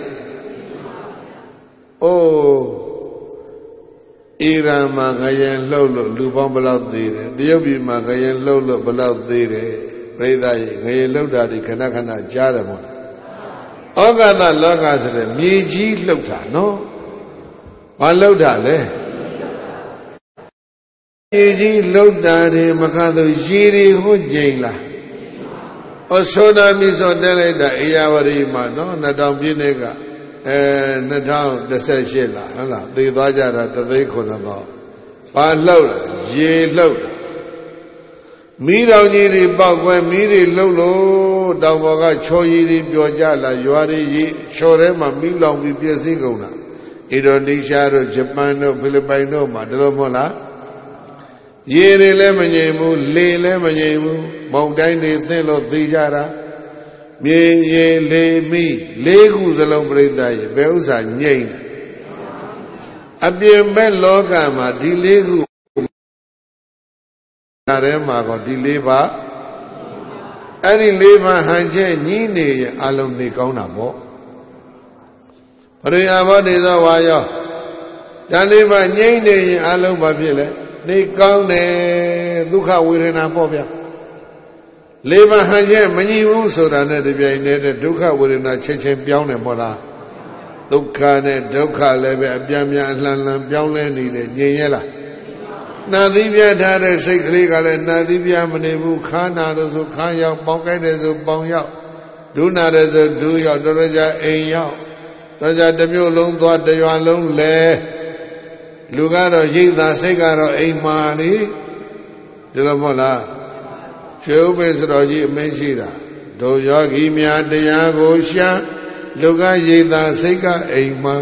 Oh, Iran Magayan Lolo, Lubon below there, Diobi Magayan Lolo below there, Reda, Loda, the Kanakana Jaramon. Ogada Logas, Miji Lota, no? One Loda, eh? Miji Loda, the Makado Jiri Hujela. O Soda Misodele, the Iawari Mano, Nadam Binega. And the town, the Seshela, the Dajara, the Vekono, Palola, Ye Lola. Mira Niri Bagwe, Miri Lolo, Davaga, Choyiri, Biojala, Yuari, Chorema, Milong, Biazigona. Indonesia ro Japan ro Philippines ro ma dalo mo la ye re le ma ngei mu le le ma ngei mu mong dai ni thin lo thi ja da mie ye le mi le khu salong pritha ye be usa ngei a pien be loka ma di le khu na re ma ko di le ba a di le ba han che nyi ne ye a long ne kaung da po Pariya ba de so wa yo da le ba ngei ne ye a long ba phit le ne kaung ne dukha vedana po bya le ba han che ma nyi bu so da ne de pian ne de dukha vedana chin chin pyaung ne mo la dukha ne dukha le be a pian pian hlan hlan pyaung le ni de ngei ye la Na di pian tha de siat kali ka le na di pian ma ne bu kha na lo so kha yaw paung kai de so paung yaw du na de so du yaw to to ja ain yaw to ja ta myo long twa ta ywa long le lu ka ro yit tha siat ka ro ain ma ni di lo mo la chwe u pe so ji amin shi da do yogi mya taya ko sha lu ka yit tha siat ka ain ma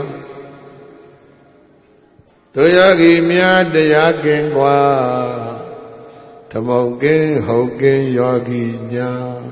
Do yogi mya taya kin kwa Thamong kin hau kin yogi nya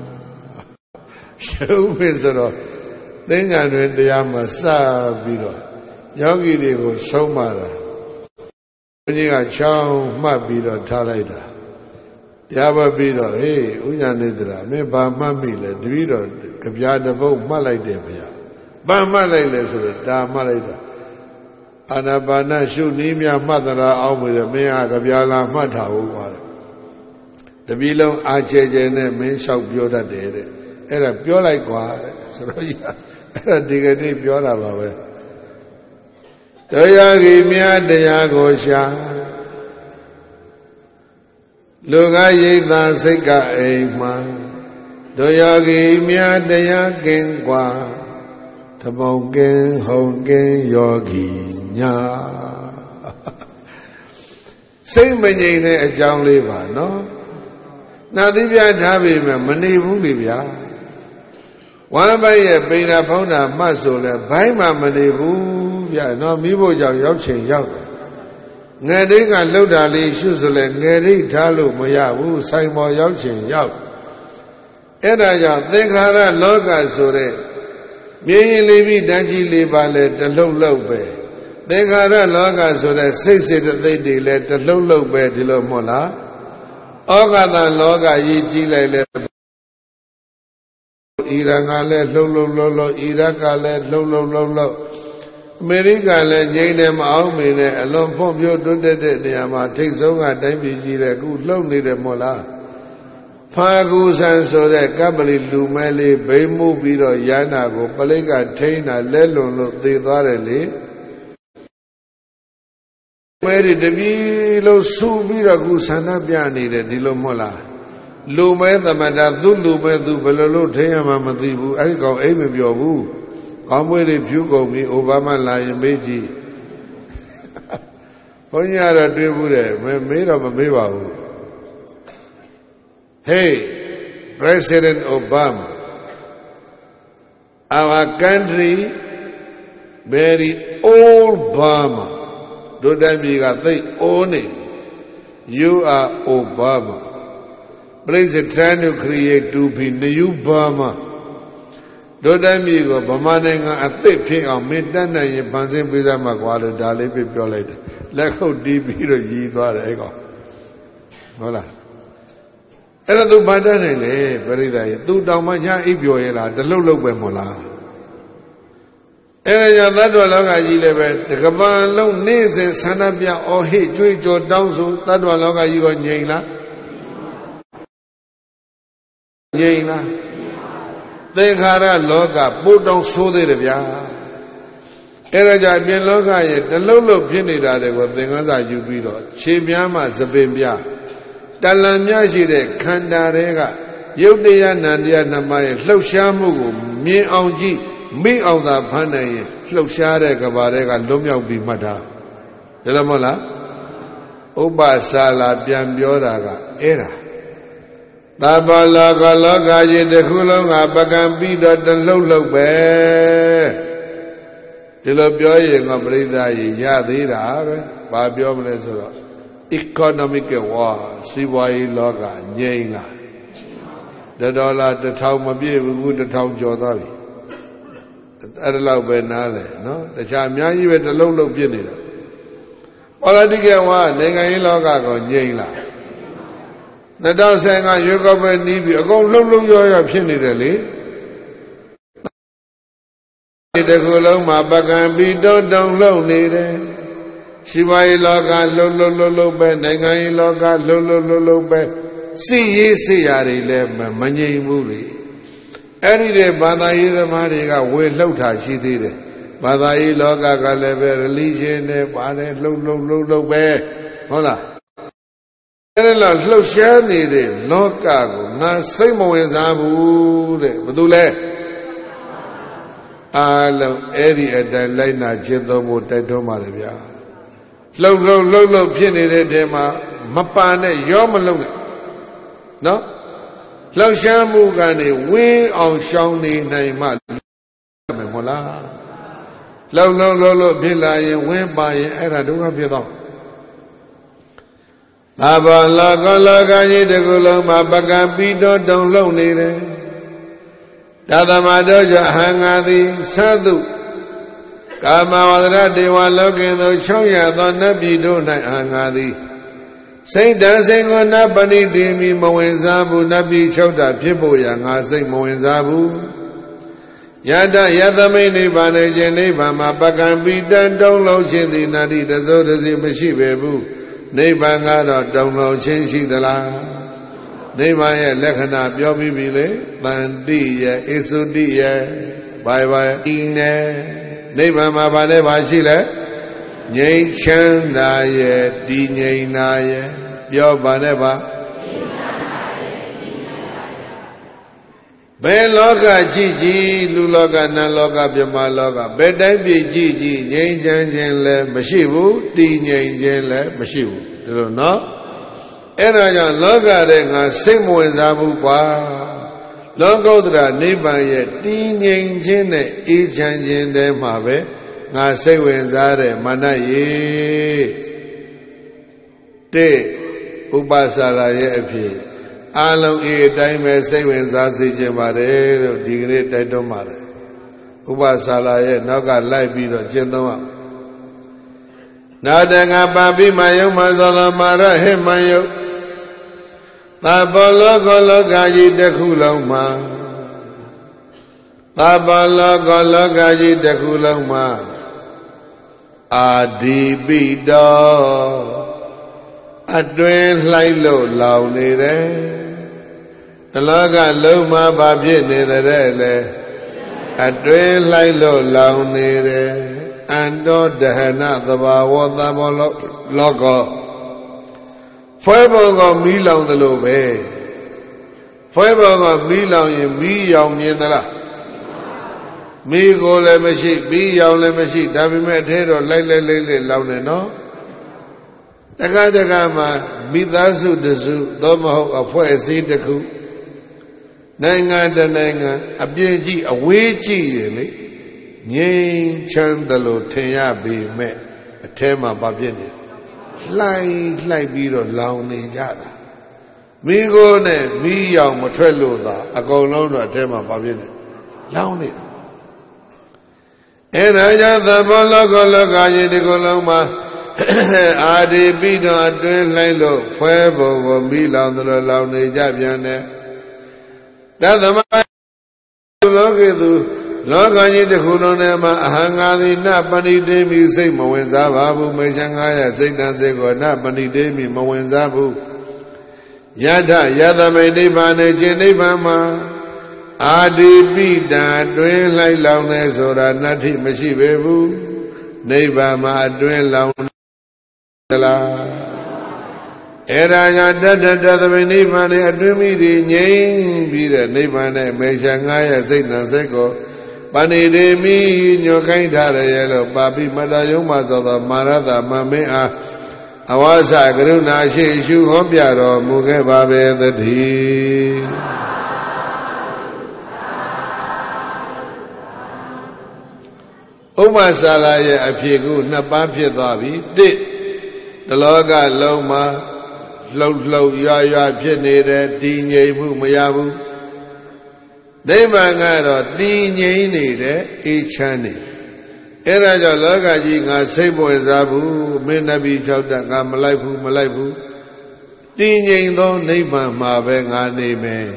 Shau pe so ro Thinh ngànတွင်တရားမှာစပြီးတော့ယောဂီတွေကိုဆုံးမတာဘုန်းကြီးကချောင်းမှတ်ပြီးတော့ထားလိုက်တာတရားပတ်ပြီးတော့ဟေးဥညာနေတရာမင်းဘာမှတ်မိလဲတပည့်တော်ကြပြားတစ်ပုတ်မှတ်လိုက်တယ်ဗျာဘာမှတ်လိုက်လဲဆိုတော့ဒါမှတ်လိုက်တာအာနာပါနရှုနည်းများမှတ်သလားအောက်ပြီလေမင်းကကြပြားလားမှတ်ထားဘူးကွာတပည့်လုံးအာကျဲကျဲနဲ့မင်းလျှောက်ပြောတတ်တယ်တဲ့အဲ့ဒါပြောလိုက်ကွာတဲ့ဆိုတော့အဲ့ဒါဒီကနေ့ပြောတာပါပဲတရားကြီးများတရားကိုရှာလူကရိတ်သာစိတ်ကအိမ်မှတရားကြီးများတရားကင်းกว่าသမောကင်းဟုံကင်းယောဂီညာစိတ်မငြိမ်တဲ့အကြောင်းလေးပါနော်နာသီးပြထားပြီမဲ့မနေဘူးလေဗျာဝမ်းပိုက်ရဲ့ပိဏဖောင်းတာမှတ်ဆိုလဲဘိုင်းမှမနေဘူးဗျာနော်မိဖို့ကြောင့်ရောက်ချင်ရောက်တယ်ငယ်တိတ်ကလှုပ်တာလေးရှုဆိုလဲငယ်တိတ်ထားလို့မရဘူးဆိုင်ပေါ်ရောက်ချင်ရောက်အဲ့ဒါကြောင့်သင်္ခါရလောကဆိုတဲ့မြင်ရင်လေးပြီးတန်းကြီးလေးပါလဲတလှုပ်လှုပ်ပဲသင်္ခါရလောကဆိုတဲ့စိတ်စေတသိက်တွေလဲတလှုပ်လှုပ်ပဲဒီလိုမဟုတ်လားဩဃတလောကကြီးကြီးလိုက်လဲအီရန်ကလည်းလှုပ်လှုပ်လှုပ်လှုပ်အီရတ်ကလည်းလှုပ်လှုပ်လှုပ်လှုပ်အမေရိကလည်းငြိမ့်တယ်မအောင်မင်းနဲ့အလွန်ဖွံ့ဖြိုးတိုးတက်တဲ့နေရာမှာထိတ်ဆုံးကတိုင်းပြည်ကြီးတဲ့အခုလှုပ်နေတယ်မို့လားဖာကူဆန်ဆိုတဲ့ကပ္ပလီလူမဲလေးဘိမ်းမှုပြီးတော့ရဟနာကိုပလိတ်ကထိန်းတာလဲလွန်လို့သေသွားတယ်လေမဲဒီတပီးလို့ဆူပြီးတော့အခုဆန္ဒပြနေတယ်ဒီလိုမဟုတ်လားလူမဲသမတသူ့လူမဲသူဘယ်လိုလုပ်ထိရမှမသိဘူးအဲ့ဒီကောင်အိမ်မပြောဘူးကောင်းမွေးတွေဖြူကုန်ပြီအိုဘားမားလာရင်မေးကြည့်ဘုန်းကြီးကတော့တွေ့ဘူးတယ်မေးတော့မမေးပါဘူး Hey President Obama our country very old Burma တို့တိုင်းပြည်ကသိအိုးနေ you are Obama Please try to create to be new Burma တို့တိုင်းပြည်ကိုဗမာနိုင်ငံအသစ်ဖြစ်အောင်မင်းတတ်နိုင်ရင်ဗန်စင်းပေးစားမှာကွာလို့ဒါလေးပြပြောလိုက်တယ်လက်ခုပ်တီးပြီးတော့ရည်သွားတယ်အဲ့ကောင်ဟုတ်လားအဲ့တော့သူဘာတတ်နိုင်လဲပရိသတ်ရေသူတောင်မှညာအိပ်ပျော်ရလားတလှုပ်လှုပ်ပဲမို့လားအဲ့ဒါကြောင့်သတ္တဝါလောကကြီးလည်းပဲတကပန်လုံးနေ့စဉ်ဆန္ဒပြအော်ဟစ်ကြွေးကြော်တောင်းဆိုသတ္တဝါလောကကြီးကိုငြိမ်လားငြိမ်လားသင်္ခါရလောကပို့တောင်ဆိုးသေးတယ်ဗျာအဲ့ဒါကြောင့်အပြင်လောကရဲ့တလှုပ်လှုပ်ဖြစ်နေတာတွေကိုသင်္ကန်းစာယူပြီးတော့ခြေပြားမှသပင်ပြတလံမြရှိတဲ့ခန္ဓာတွေကယုတ်တရားနန္တရားနှမရဲ့လှုပ်ရှားမှုကိုမြင်အောင်ကြည့်မိအောင်သာဖမ်းနိုင်ရင်လှုပ်ရှားတဲ့ကဘာတွေကလွတ်မြောက်ပြီးမှတ်တာဒါလည်းမဟုတ်လားဥပ္ပစာလာပြန်ပြောတာကအဲ့ဒါသဗ္ဗလောကလောကကြီးတစ်ခုလုံးကပကံပြီးတော့တလှုပ်လှုပ်ပဲဒီလိုပြောရင်ကပရိသတ်ကြီးရသေးတာပဲဘာပြောမလဲဆိုတော့ economic war စီးပွားရေးလောကငြိမ်းလာဒေါ်လာတစ်ထောင်မပြည့်ဘူးခုတစ်ထောင်ကျော်သွားပြီအဲ့ဒါလောက်ပဲနားလဲနော်တခြားအများကြီးပဲတစ်လုံးလုံးပြစ်နေတာ political war နိုင်ငံရေးလောကကိုငြိမ်းလာ၂၀၁၅ရွေးကောက်ပွဲနီးပြီးအကုန်လှုပ်လှုပ်ရောရောဖြစ်နေတယ်လေဒီတစ်ခုလုံးမှာပကံပြီးတုံတုံလှုပ်နေတယ်စီးပွားရေးလောကလှုပ်လှုပ်လှုပ်လှုပ်ပဲနိုင်ငံရေးလောကလှုပ်လှုပ်လှုပ်လှုပ်ပဲစီရေးစီရာတွေလည်းမငြိမ်ဘူးလေအဲ့ဒီတဲ့ဘာသာရေးသမားတွေကဝေလှုပ်တာရှိသေးတယ်ဘာသာရေးလောကကလည်းပဲ religion နဲ့ပါတယ်လှုပ်လှုပ်လှုပ်လှုပ်ပဲဟုတ်လားအဲ့ဒါလှုပ်ရှားနေတဲ့လောကကိုငါစိတ်မဝင်စားဘူးတဲ့ဘာလို့လဲအားလုံးအဲ့ဒီအတိုင်းလိုက်နာကျင့်သုံးဖို့တိုက်တွန်းပါတယ်ဗျာလှုပ်လှုပ်လှုပ်လှုပ်ဖြစ်နေတဲ့တဲမှာမပါနဲ့ရောမလှုပ်နဲ့နော်လှုပ်ရှားမှုကနေဝင်းအောင်ရှောင်နေနိုင်မှမယ်ဟုတ်လားလှုပ်လှုပ်လှုပ်လှုပ်ဖြစ်လာရင်ဝင်းပါရင်အဲ့ဒါဒုက္ခဖြစ်တော့သာဘောလောကလောကကြီးတစ်ခုလုံးမှာပကံပြီးတော့တုံလှုပ်နေတယ်ဒါသမတော်ကြောင့်အဟံငါသည်သသုကာမဝဒရဒေဝလောကင်သို့၆ရသောနတ်ပြည်တို့၌အဟံငါသည်စိတ်တန်စိတ်ကိုနပဏိတိမိမဝင်စားဘူးနတ်ပြည်၆တာဖြစ်ဖို့ရငါစိတ်မဝင်စားဘူးယတယသမိတ်နိဗ္ဗာန်နဲ့ခြင်းနိဗ္ဗာန်မှာပကံပိတံတုံးလုံးခြင်းသည်နာတိတစိုးတစီမရှိပေဘူးနိဗ္ဗာန်ကတော့တုံးလုံးခြင်းရှိသလားနိဗ္ဗာန်ရဲ့လက္ခဏာပြောပြီးပြီလေတန်တိရဲ့ဧစုတိရဲ့ဘာဘာဤနဲ့နိဗ္ဗာန်မှာဘာလဲဘာရှိလဲငြိမ်းချမ်းသာရဲ့တည်ငြိမ်သာရဲ့ပြောပါနဲ့ပါဘယ်လောကကြည့်ကြည့်လူလောကနတ်လောကပြမလောကဘယ်တိုင်းပြည်ကြည့်ကြည့်ငြိမ်းချမ်းခြင်းလည်းမရှိဘူးတည်ငြိမ်ခြင်းလည်းမရှိဘူးဒါလို့နော်အဲ့ဒါကြောင့်လောကတဲ့ငါစိတ်မဝင်စားဘူးကွာလောကုတ္တရာနိဗ္ဗာန်ရဲ့တည်ငြိမ်ခြင်းနဲ့အေးချမ်းခြင်းတည်းမှာပဲငါစိတ်ဝင်စားတဲ့မနတ်ရေတဲ့ဥပ္ပစာလာရဲ့အဖြစ်အာလုံးဤအတိုင်းပဲစိတ်ဝင်စားစေခြင်းပါတယ်လို့ဒီကနေ့တိုက်တွန်းပါတယ်ဥပ္ပစာလာရဲ့နောက်ကလိုက်ပြီးတော့ကျင့်သုံးအောင်နာတငါပါပိမယုံမသောသမာရဟိမယုသဘောလောကလောကကြီးတစ်ခုလုံးမှာသဘောလောကလောကကြီးတစ်ခုလုံးမှာအာဒီပိတောအတွင်လှိုက်လို့လောင်နေတယ်တလောကလုံးမှာဘာဖြစ်နေတယ်လဲအတွင်လှိုက်လို့လောင်နေတယ်အန္တောဒဟနသဘာဝသဘောလောကဖွဲဘောကမီးလောင်သလိုပဲဖွဲဘောကမီးလောင်ရင်မီးရောင်မြင်သလားမီးကိုလည်းမရှိမီးရောင်လည်းမရှိဒါပေမဲ့အထဲတော့လိုက်လိုက်လိုက်လိုက်လောင်နေနော်တခါတခါမှာမိသားစုတစုသို့မဟုတ်အဖွဲ့အစည်းတစ်ခုနိုင်ငံတနိုင်ငံအပြည့်ကြီးအဝေးကြီးရလေငြိမ်းချမ်းသလိုထင်ရပေမဲ့အထဲမှာဘာဖြစ်နေလှိုက်လှိုက်ပြီးတော့လောင်နေကြတာမိကိုနဲ့မိရောင်မထွက်လို့သာအကုန်လုံးတော့အထဲမှာဘာဖြစ်နေလောင်နေအဲ့ဒါကြောင့်သဘောလောကလောကကြီးဒီကုလုံးမှာအာဒီပိတော်အတွင်းလှိုက်လို့ဖွဲပုံကိုမိလောင်သလိုလောင်နေကြပြန်တယ်တသမလောကေသူလောကကြီးတစ်ခုလုံးထဲမှာအဟံငါသည်နပဏိတေမိစိတ်မဝင်စားပါဘူးမေချံငါရစိတ်တန်စိတ်ကိုနပဏိတေမိမဝင်စားဘူးယထယသမိတ်နိဗ္ဗာန်နဲ့ခြင်းနိဗ္ဗာန်မှာအာဒီပိတံအတွင်းလှိုက်လောင်နေဆိုတာနတ္ထိမရှိပေဘူးနိဗ္ဗာန်မှာအတွင်းလောင်သလားအဲ့ဒါကြောင့်တတ္တတသမိနိဗ္ဗာန်နဲ့အတွင်းမိတွေငြိမ်းပြီးတဲ့နိဗ္ဗာန်နဲ့မေချာငါးရဲ့စိတ်နဲ့စိတ်ကိုပဏိတေမိညွခိုင်းထားရရဲ့လို့ပါပိမတယုံမှာသောသောမာရတမမင်းအားအဝါစကရုဏာရှိရှုဟောပြတော်မူခဲ့ပါပဲသတည်းဥပ္ပစာလာရဲ့အဖြစ်ကိုနှစ်ပါးဖြစ်သွားပြီတစ်တလောကလုံးမှာလှုပ်လှုပ်ရွာရွာဖြစ်နေတဲ့တည်ငြိမ်မှုမရဘူးနိဗ္ဗာန်ကတော့တည်ငြိမ်နေတဲ့အေးချမ်းနေအဲ့ဒါကြောင့်လောကကြီးငါစိတ်ဝင်စားဘူးမင်းနဗီ၆တတ်ငါမလိုက်ဘူးမလိုက်ဘူးတည်ငြိမ်သောနိဗ္ဗာန်မှာပဲငါနေမယ်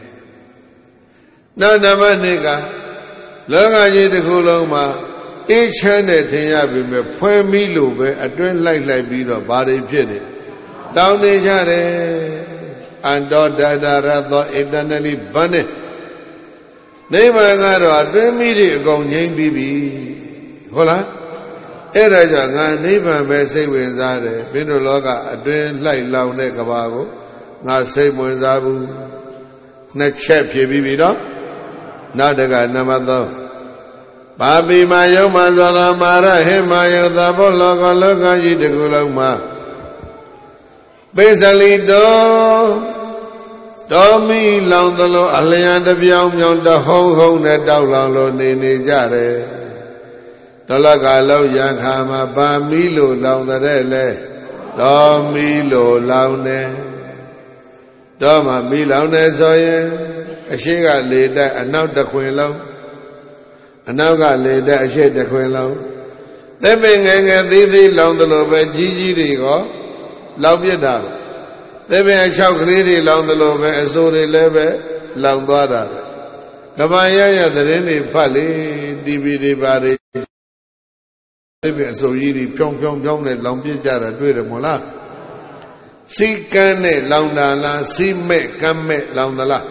နောက်နံပါတ်နှစ်ကလောကကြီးတစ်ခုလုံးမှာအေးချမ်းတဲ့ထင်ရပြီမဲ့ဖွဲမိလို့ပဲအတွင်းလိုက်လိုက်ပြီးတော့ဘာတွေဖြစ်နေတောင်းနေကြတယ်အန္တောဒါဒရသော eternally burning နိဗ္ဗာန်ကတော့အတွင်းမိတွေအကုန်ငြိမ်းပြီးပြီဟုတ်လားအဲ့ဒါကြောင့်ငါနိဗ္ဗာန်ပဲစိတ်ဝင်စားတယ်ဘင်းတို့လောကအတွင်းလိုက်လောင်တဲ့ကဘာကိုငါစိတ်ဝင်စားဘူးနှစ်ချက်ဖြစ်ပြီးပြီတော့နောက်တကနံပါတ်သုံးဘာပိမာယုံမှာသောသောမာရဟိမာယသဘောလောကလောကကြီးတစ်ခုလုံးမှာပိစလီတော်တော်မီလောင်သလိုအလျံတပြောင်းပြောင်းတဟုံးဟုံးနဲ့တောက်လောင်လို့နေနေကြတယ်တလကလုံးရံခါမှာဗာမီလို့လောင်တဲ့လေတော်မီလို့လောင်တယ်တော့မှမီလောင်တယ်ဆိုရင်အရှိကလေတက်အနောက်တစ်ခွင်လုံးအနောက်ကလေတက်အရှိတစ်ခွင်လုံးသစ်ပင်ငယ်ငယ်သေးသေးလောင်သလိုပဲကြီးကြီးတွေကလောင်ပြစ်တာသစ်ပင်အချောက်ကလေးတွေလောင်သလိုပဲအစိုးတွေလည်းပဲလောင်သွားတာကဘာရရသတင်းတွေဖတ်လေတီဗီတွေပါတွေသစ်ပင်အစိုးကြီးတွေဖြောင်းဖြောင်းဖြောင်းနဲ့လောင်ပြစ်ကြတာတွေ့တယ်မို့လားစီကန်းနဲ့လောင်တာလားစီမဲ့ကမ်းမဲ့လောင်သလား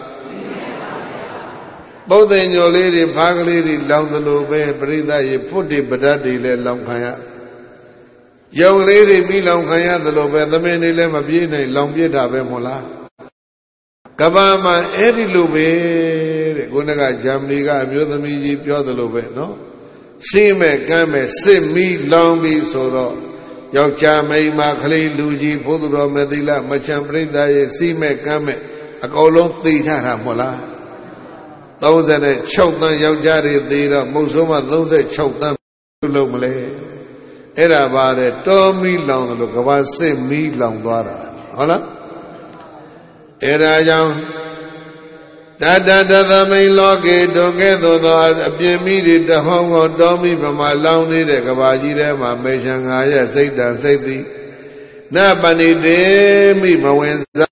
ပုဒ်တဲ့ညိုလေးတွေဖားကလေးတွေလောင်သလိုပဲပရိသတ်ရေဖွတ်တွေပဒတ်တွေလည်းလောင်ခံရယုံလေးတွေပြီးလောင်ခံရသလိုပဲသမင်တွေလည်းမပြေးနိုင်လောင်ပြစ်တာပဲမို့လားကမ္ဘာမှာအဲ့ဒီလိုပဲတဲ့ခုနကဂျာမနီကအမျိုးသမီးကြီးပြောသလိုပဲနော်စီးမဲ့ကမ်းမဲ့စစ်မီလောင်ပြီးဆိုတော့ယောက်ျားမိန်းမကလေးလူကြီးဘုသူတော်မသီလမချံပရိသတ်ရဲ့စီးမဲ့ကမ်းမဲ့အကုန်လုံးသိထားတာမို့လားသုံး၆တန်းယောက်ျားတွေသေးတော့မုတ်ဆိုးမှသုံး၆တန်းလုံးမလဲအဲ့ဒါပါတဲ့တောမီလောင်တယ်လို့ကဘာစစ်မီလောင်သွားတာဟုတ်လားအဲ့ဒါကြောင့်တတတသမိန်လောကေဒုကဲ့သို့သောအပြင်းမီတွေတဟောင်းကောတောမီဗမာလောင်နေတဲ့ကဘာကြီးထဲမှာမေချံငါရဲ့စိတ်တန်စိတ်သည်နပဏိတေမိမဝင်စား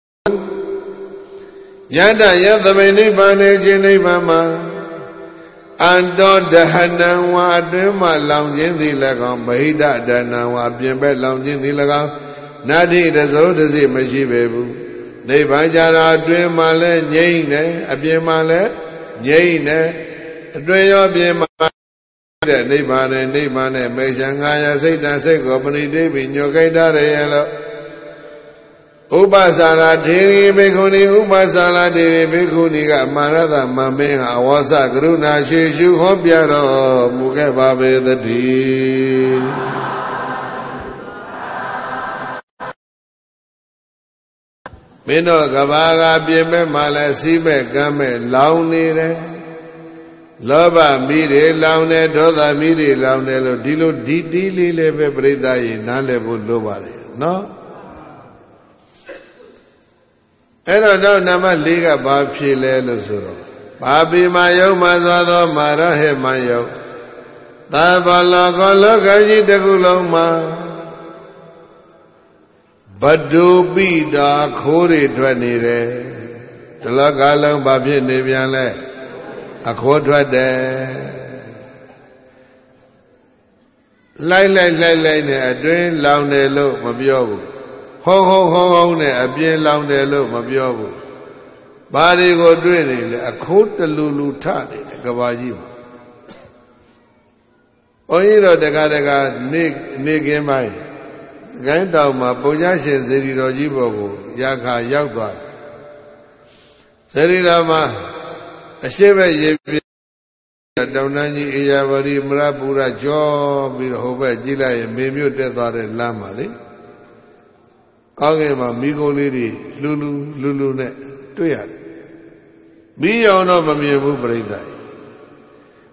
ယတယသမိန်နိဗ္ဗာန်နဲ့ခြင်းနိဗ္ဗာန်မှာအန္တောဒဟနံဝါအတွင်းမှလောင်ခြင်းသည်၎င်းမဟိတဒနံဝါပြင်ဘက်လောင်ခြင်းသည်၎င်းနာတိတစိုးတစိမရှိပေဘူးနိဗ္ဗာန်ကြတာအတွင်းမှလည်းငြိမ့်တယ်အပြင်မှလည်းငြိမ့်တယ်အတွင်းရောပြင်မှတဲ့နိဗ္ဗာန်နဲ့နိဗ္ဗာန်နဲ့မေချံငါရစိတ်တန်စိတ်ကိုပဏိတိပိညောကိတ္တရလို့ဥပ္ပစာရဒေဝီဘေခုနီဥပ္ပစာရဒေဝီဘေခုနီကမာရသမမင်းဟာဝါစကရုဏာရှိရှုဟောပြတော်မူခဲ့ပါပေသတည်းမင်းတို့ကဘာကပြင်မဲ့မှလည်းစီးမဲ့ကမ်းမဲ့လောင်နေတယ်လောဘမိတွေလောင်တယ်ဒေါသမိတွေလောင်တယ်လို့ဒီလိုဒီတီးလေးလည်းပဲပြိဿရေနားလည်ဖို့လိုပါတယ်နော်အဲ့တော့တော့နံပါတ်၄ကဘာဖြေလဲလို့ဆိုတော့ဘာပိမာယုံမှာသွားသောမာရဟေမယုံသာဘလောကလောကကြီးတစ်ခုလုံးမှာဘဒုပိတာခိုးတွေထွက်နေတယ်ဒီလောကလုံးဘာဖြစ်နေပြန်လဲအခိုးထွက်တယ်လိုက်လိုက်လိုက်လိုက်နဲ့အတွင်းလောင်တယ်လို့မပြောဘူးဟုံးဟုံးဟုံးဟုံးနဲ့အပြင်းလောင်တယ်လို့မပြောဘူးဘာတွေကိုတွေ့နေလဲအခိုးတလူလူထနေတယ်ကဘာကြီးမှာဘုန်းကြီးတို့တက္ကတကနေနေကင်းပိုင်းကိုင်းတောင်မှာပုံချရှင်စေတီတော်ကြီးဘောကိုရာခါရောက်သွားစေတီတော်မှာအရှိဘက်ရေပြတောင်တန်းကြီးအေယာဝရီမရပူရကြောပြီးတော့ဟိုဘက်ကြည့်လိုက်ရင်မေမြို့တက်သွားတဲ့လမ်းမှာလေကောင်းကင်မှာမိခိုးလေးတွေလူလူလူလူနဲ့တွေ့ရတယ်မိရောင်တော့မမြင်ဘူးပြိဿ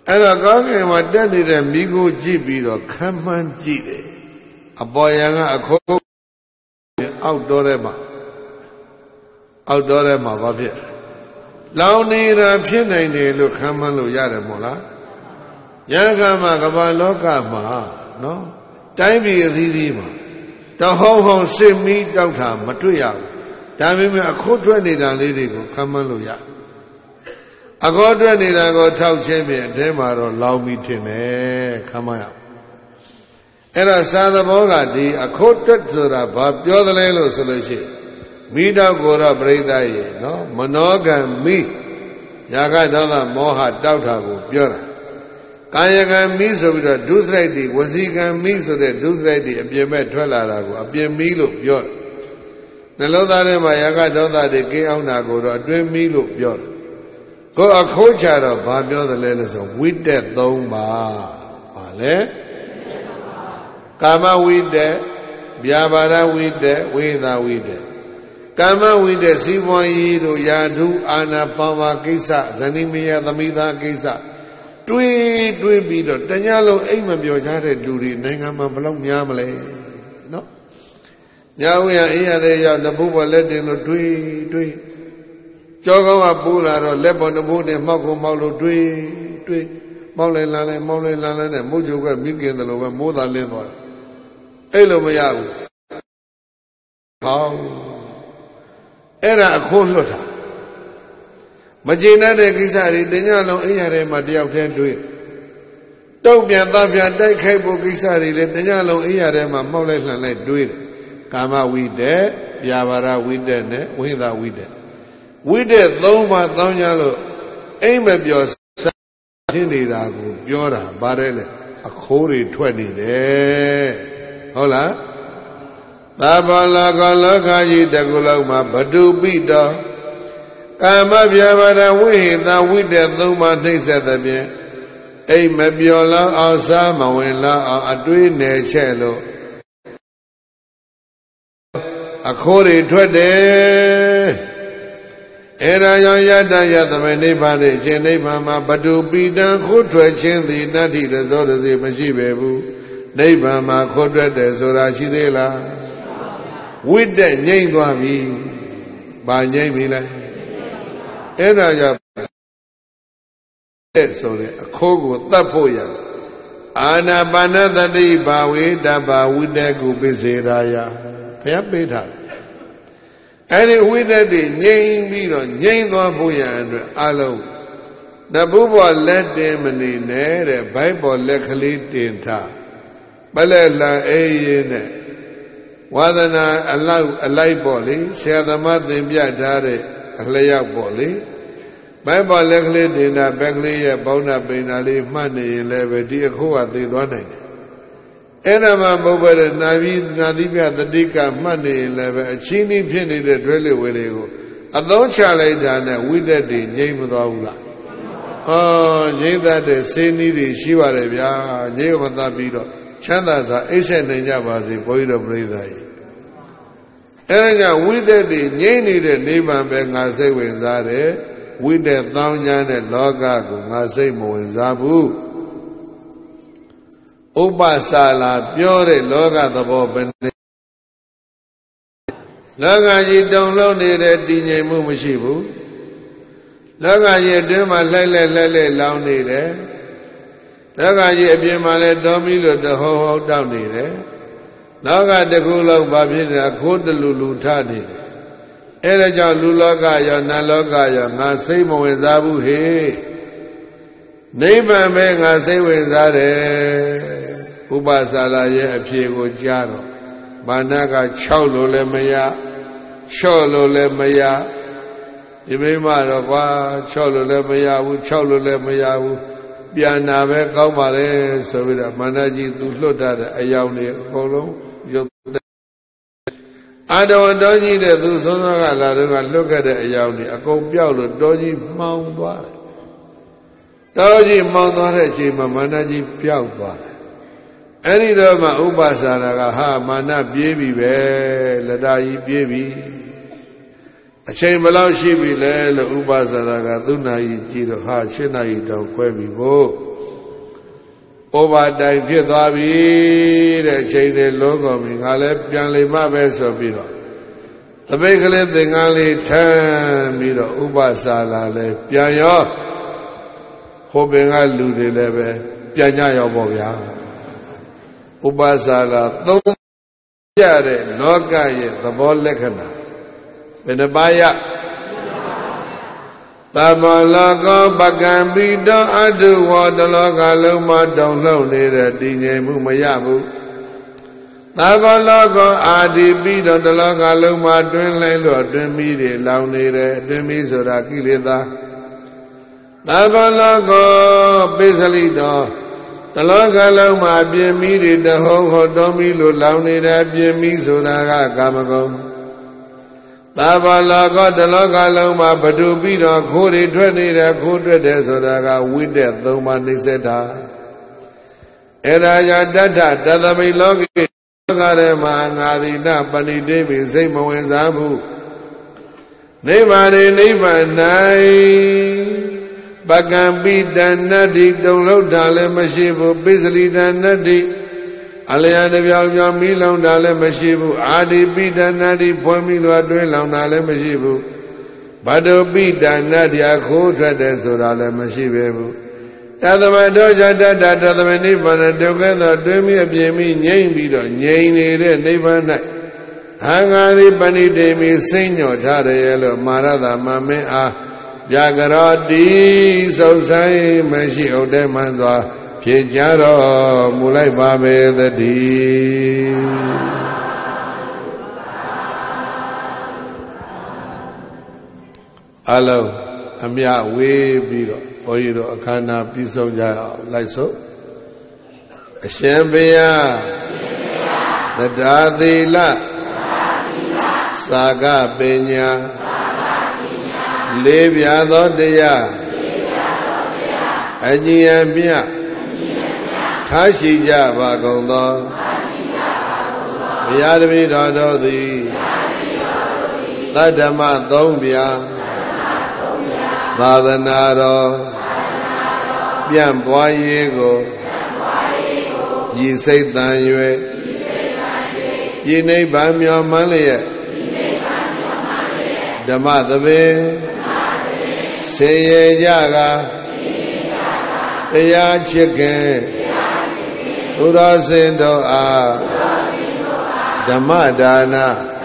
အဲ့တော့ကောင်းကင်မှာတက်နေတဲ့မိကိုကြည့်ပြီးတော့ခံမှန်းကြည့်တယ်အပေါ်ယံကအခိုးအောက်တော်ထဲမှာအောက်တော်ထဲမှာဘာဖြစ်လောင်နေတာဖြစ်နိုင်တယ်လို့ခံမှန်းလို့ရတယ်မို့လားယံကမှာကမ္ဘာလောကမှာနော်တိုင်းပြည်အသီးသီးမှာတဟောင်းဟောင်းစစ်မီးတောက်တာမတွေ့ရဘူးဒါပေမဲ့အခိုးထွက်နေတာလေးတွေကိုခံမှန်းလို့ရအခိုးထွက်နေတာကိုထောက်ချင်းပြင်အထဲမှာတော့လောင်ပြီးထင်တယ်ခံမှန်းရအဲ့တော့စာသဘောကဒီအခိုးထွက်ဆိုတာဘာပြောသလဲလို့ဆိုလို့ရှိရင်မိတော့ကိုတော့ပြိဿရဲ့နော်မနောကံမိယာကဒေါသမောဟတောက်တာကိုပြောတာကာယကံမိဆိုပြီးတော့ဒုစရိုက်တွေဝစီကံမိဆိုတဲ့ဒုစရိုက်တွေအပြင်းမဲ့ထွက်လာတာကိုအပြင်းမိလို့ပြောတယ်နှလုံးသားထဲမှာယာကဒေါသတွေကင်းအောင်တာကိုတော့အတွင်းမိလို့ပြောတယ်ကိုအခိုးချတော့ဘာပြောသလဲလို့ဆိုဝိတက်သုံးပါဘာလဲကာမဝိတက်ဗျာပါဒဝိတက်ဝိသဝိတက်ကာမဝိတက်စီးပွားရေးတို့ယာထုအာနာပါဝါကိစ္စဇနိမယသမိသားကိစ္စတွေးတွေးပြီးတော့တညလုံးအိမ်မပြောကြတဲ့လူတွေနိုင်ငံမှာဘလောက်များမလဲနော်ညဝရအိမ်ရတဲ့ရောက်နဘုဘလက်တင်လို့တွေးတွေးကြောကောင်းကပူလာတော့လက်ပေါ်နဘိုးနဲ့မှောက်ကုန်မှောက်လို့တွေးတွေးမောက်လဲလာလဲမောက်လဲလာလဲနဲ့မုတ်ကြုတ်ကမိကင်းတယ်လို့ပဲမိုးသာလင်းသွားတယ်အဲ့လိုမရဘူးဟောင်းအဲ့ဒါအခိုးလွတ်တာမကျေနပ်တဲ့ကိစ္စတွေတညလုံးအိမ်ရထဲမှာတယောက်တည်းတွေးတုံ့ပြန်သားပြန်တိုက်ခိုက်ဖို့ကိစ္စတွေလည်းတညလုံးအိမ်ရထဲမှာမှောက်လိုက်လှန်လိုက်တွေးတယ်ကာမဝိတက်ဗျာပါဒဝိတက်နဲ့ဝိသဝိတက်ဝိတက်သုံးပါးတောင်းကြလို့အိမ်မပြောဖြစ်နေတာကိုပြောတာပါတယ်လေအခိုးတွေထွက်နေတယ်ဟုတ်လားသဗ္ဗလောကလောကကြီးတကူလုံးမှာဘဒုပိတောကာမဗျာပါဒဝိဟိတဝိတက်သုံးပါးနှိမ့်ဆက်တဲ့ဖြင့်အိမ်မပြောလောက်အောင်စားမဝင်လောက်အောင်အတွေးနယ်ချက်လို့အခိုးတွေထွက်တယ်အဲ့ဒါကြောင့်ယတ္တယသမေနိဗ္ဗာန်နဲ့ရှင်နိဗ္ဗာန်မှာဘဒုပိတံခိုးထွက်ခြင်းသည်နတ္ထိရဇောရစေမရှိပဲဘူးနိဗ္ဗာန်မှာခိုးထွက်တယ်ဆိုတာရှိသေးလားဝိတက်ငြိမ့်သွားပြီဘာငြိမ့်ပြီလဲအဲ့ဒါကြောင့်တဲ့ဆိုတဲ့အခိုးကိုတတ်ဖို့ရအာနာပါနသတိဘာဝေတဘာဝိတက်ကိုပိစေရာယဘုရားပေးထားတယ်အဲ့ဒီဝိတက်တွေငြိမ့်ပြီးတော့ငြိမ့်သွားဖို့ရအတွက်အလုံးနဘုဘောလက်တင်မနေနဲ့တဲ့ဘိုက်ပေါ်လက်ကလေးတင်ထားပလက်လံအေးရင်နဲ့ဝါသနာအလောက်အလိုက်ပေါ့လေဆရာသမားသင်ပြထားတဲ့အလျောက်ပေါ့လေဘိုက်ပေါ်လက်ကလေးတင်တာဘက်ကလေးရဲ့ပေါင်းတာပိန်တာလေးမှတ်နေရင်လည်းပဲဒီအခုကသိသွားနိုင်တယ်အဲ့ဒါမှဘုရားရဲ့နာပြီးနာသီပြတတိကမှတ်နေရင်လည်းပဲအချင်းကြီးဖြစ်နေတဲ့တွဲလေဝေလေးကိုအသုံးချလိုက်တာနဲ့ဝိတက်တွေငြိမ့်မသွားဘူးလားအော်ငြိမ့်တဲ့စေနီးတွေရှိပါတယ်ဗျာငြိမ့်မသွားပြီးတော့ချမ်းသာစွာအိပ်ဆက်နိုင်ကြပါစေဘုန်းကြီးတို့ပြိဿကြီးအဲ့ဒါကြောင့်ဝိတက်တွေငြိမ့်နေတဲ့နိဗ္ဗာန်ပဲငါစိတ်ဝင်စားတယ်ဝိတက်သောင်းချမ်းတဲ့လောကကိုငါစိတ်မဝင်စားဘူးဥပ္ပစာလာပြောတဲ့လောကသဘောပဲလောကကြီးတုံလုံးနေတဲ့တည်ငြိမ်မှုမရှိဘူးလောကကြီးအတွင်းမှာလှိုက်လက်လက်လက်လောင်းနေတယ်လောကကြီးအပြင်မှာလည်းတော်မီလို့တဟောဟောတောက်နေတယ်လောကတစ်ခုလုံးဘာဖြစ်နေတာခိုးတလူလူထနေတယ်အဲဒါကြောင့်လူလောကရောနတ်လောကရောငါစိတ်မဝင်စားဘူးဟေ့နိဗ္ဗာန်ပဲငါစိတ်ဝင်စားတယ်ဥပ္ပစာလာရဲ့အဖြေကိုကြားတော့မာနက၆လို့လည်းမရလျှော့လို့လည်းမရဒီမိမတော့ကွာ၆လို့လည်းမရဘူး၆လို့လည်းမရဘူးပြန်နာပဲကောင်းပါလေဆိုပြီးတော့မာနကြီးသူလွတ်တတ်တဲ့အယောင်တွေအကုန်လုံးရုပ်အာတော်တော်ကြီးတဲ့သူဆုံးဆုံးကလာတော့ကလွတ်ခဲ့တဲ့အယောင်တွေအကုန်ပြောက်လို့တော်ကြီးမှောင်သွားတယ်တော်ကြီးမှောင်သွားတဲ့အချိန်မှာမာနကြီးပျောက်သွားတယ်အဲ့ဒီတော့မှဥပ္ပစာရကဟာမာနပြေးပြီပဲလက်တာကြီးပြေးပြီအချိန်ဘယ်လောက်ရှိပြီလဲလို့ဥပ္ပစာရကသူ့နာကြီးကြည့်တော့ဟာ၈နာရီတောင်ခွဲပြီကို over timeဖြစ်သွားပြီတဲ့အချိန်တွေလုံးကုန်ပြီငါလည်းပြန်လေမှပဲဆိုပြီးတော့တပိတ်ကလေးသင်္ကန်းလေးထမ်းပြီးတော့ဥပစာလာလဲပြန်ရောဟိုပင်ကလူတွေလည်းပဲပြန်ကြရောပေါ့ဗျာဥပစာလာသုံးကြတဲ့လောကရဲ့သဘောလက္ခဏာဘယ်နှပါးရသဘောလောကောပကံပိတောအတုဝောတလောကလုံးမှာတုံ့လှုပ်နေတဲ့တည်ငြိမ်မှုမရဘူးသဘောလောကောအာဒီပိတောတလောကလုံးမှာတွင်းလဲလို့တွင်းမီးတွေလောင်နေတယ်တွင်းမီးဆိုတာကိလေသာသဘောလောကောပိစလိတောတလောကလုံးမှာပြင်းမီးတွေတဟုံးဟောတော်မီးလို့လောင်နေတဲ့ပြင်းမီးဆိုတာကကာမဂုဏ်သဘောလောကတလောကလုံးမှာဘဒုပြီးတော့ခိုးတွေထွက်နေတဲ့ခိုးထွက်တယ်ဆိုတာကဝိတ္တသုံးပါးနှိစ္စတာအဲ့ဒါကြောင့်တတ္ထတသမိလောကိလောကထဲမှာငါသည်နပဏိတိပိစိတ်မဝင်စားဘူးနိဗ္ဗာန်နိဗ္ဗာန်၌ပကံပိတဏ္ဍိတုံလောက်တာလည်းမရှိဘူးပိစလိတဏ္ဍိအလျာတပြောင်ပြောင်မိလောင်တာလည်းမရှိဘူးအာဒီပိတဏ္ဍိဖွင့်မိလွားတွင်းလောင်တာလည်းမရှိဘူးဘဒုပိတဏ္ဍိခိုးထွက်တယ်ဆိုတာလည်းမရှိပဲဘူးတသမတောဇတတတသမနိဗ္ဗာန်ဒုက္ခသောတွင်းမိအပြင်းမိငြိမ့်ပြီးတော့ငြိမ်နေတဲ့နိဗ္ဗာန်၌ဟံငါသည်ပဏိတေမိစိတ်ညော့ထားတယ်လို့မာရသာမမင်းအားပြကရောတိစုံဆိုင်မရှိဥဒ္ဓမှန်စွာဖြေကြတော်မူလိုက်ပါပဲတည်းအလုံးအမြဝေးပြီးတော့ဘုန်းကြီးတို့အခမ်းအနားပြီးဆုံးကြအောင်လိုက်စို့အရှင်ဘုရားတရားသီလသာကပညာလေးပြသောတရားအညီအမျှထားရှိကြပါကုန်သောဘုရားတပည့်တော်တို့သည်သတ္တမသုံးပြသာသနာတော်ပြန့်ပွားရေးကိုရည်စိတ်တန်၍ဤနိဗ္ဗာန်မျှော်မှန်းလျက်ဓမ္မသဘင်ဆေရကြကတရားချစ်ခင်သူတော်စင်တို့အားဓမ္မဒါန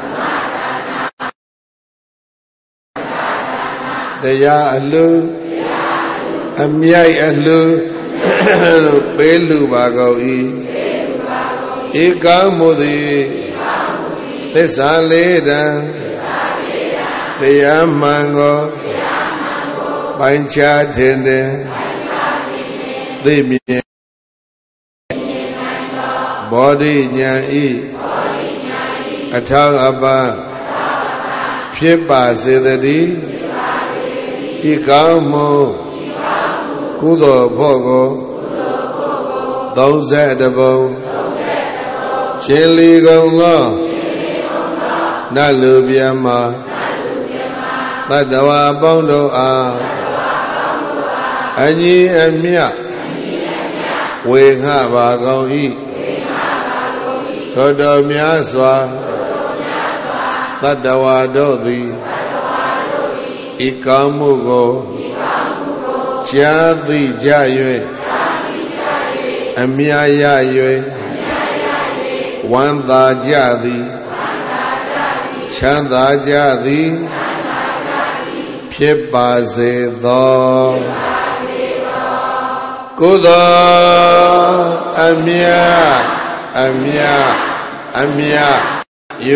တရားအလူအမြိုက်အလူလို့ပေးလူပါကုန်၏ဧကမုသည်သစ္စာလေးတံတရားမှန်ကိုပိုင်းခြားခြင်းတဲ့သိမြင်ဘောဓိဉာဏ်ဤအထောက်အပံ့ဖြစ်ပါစေတည်းဤကောင်းမှုကုသိုလ်ဖို့ကိုသုံးဆယ်တဘုံရှင်လီကုန်သောနတ်လူပြမသတ္တဝါပေါင်းတို့အားအညီအမျှဝေငှပါကုန်၏ထိုတော်များစွာသတ္တဝါတို့သည်ဤကောင်းမှုကိုကြားသိကြ၍အမြတ်ရ၍ဝမ်းသာကြသည်ချမ်းသာကြသည်ဖြစ်ပါစေသောကုသိုလ်အမြတ်အမြတ်အမြတ်ယု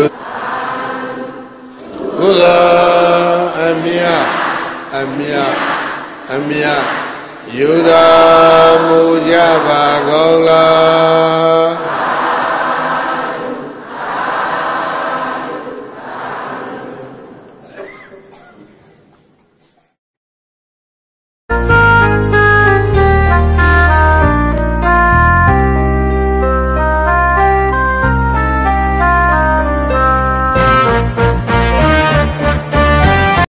ကုသိုလ်အမြတ်အမြတ်အမြတ်ယူတော်မူကြပါကုန်လား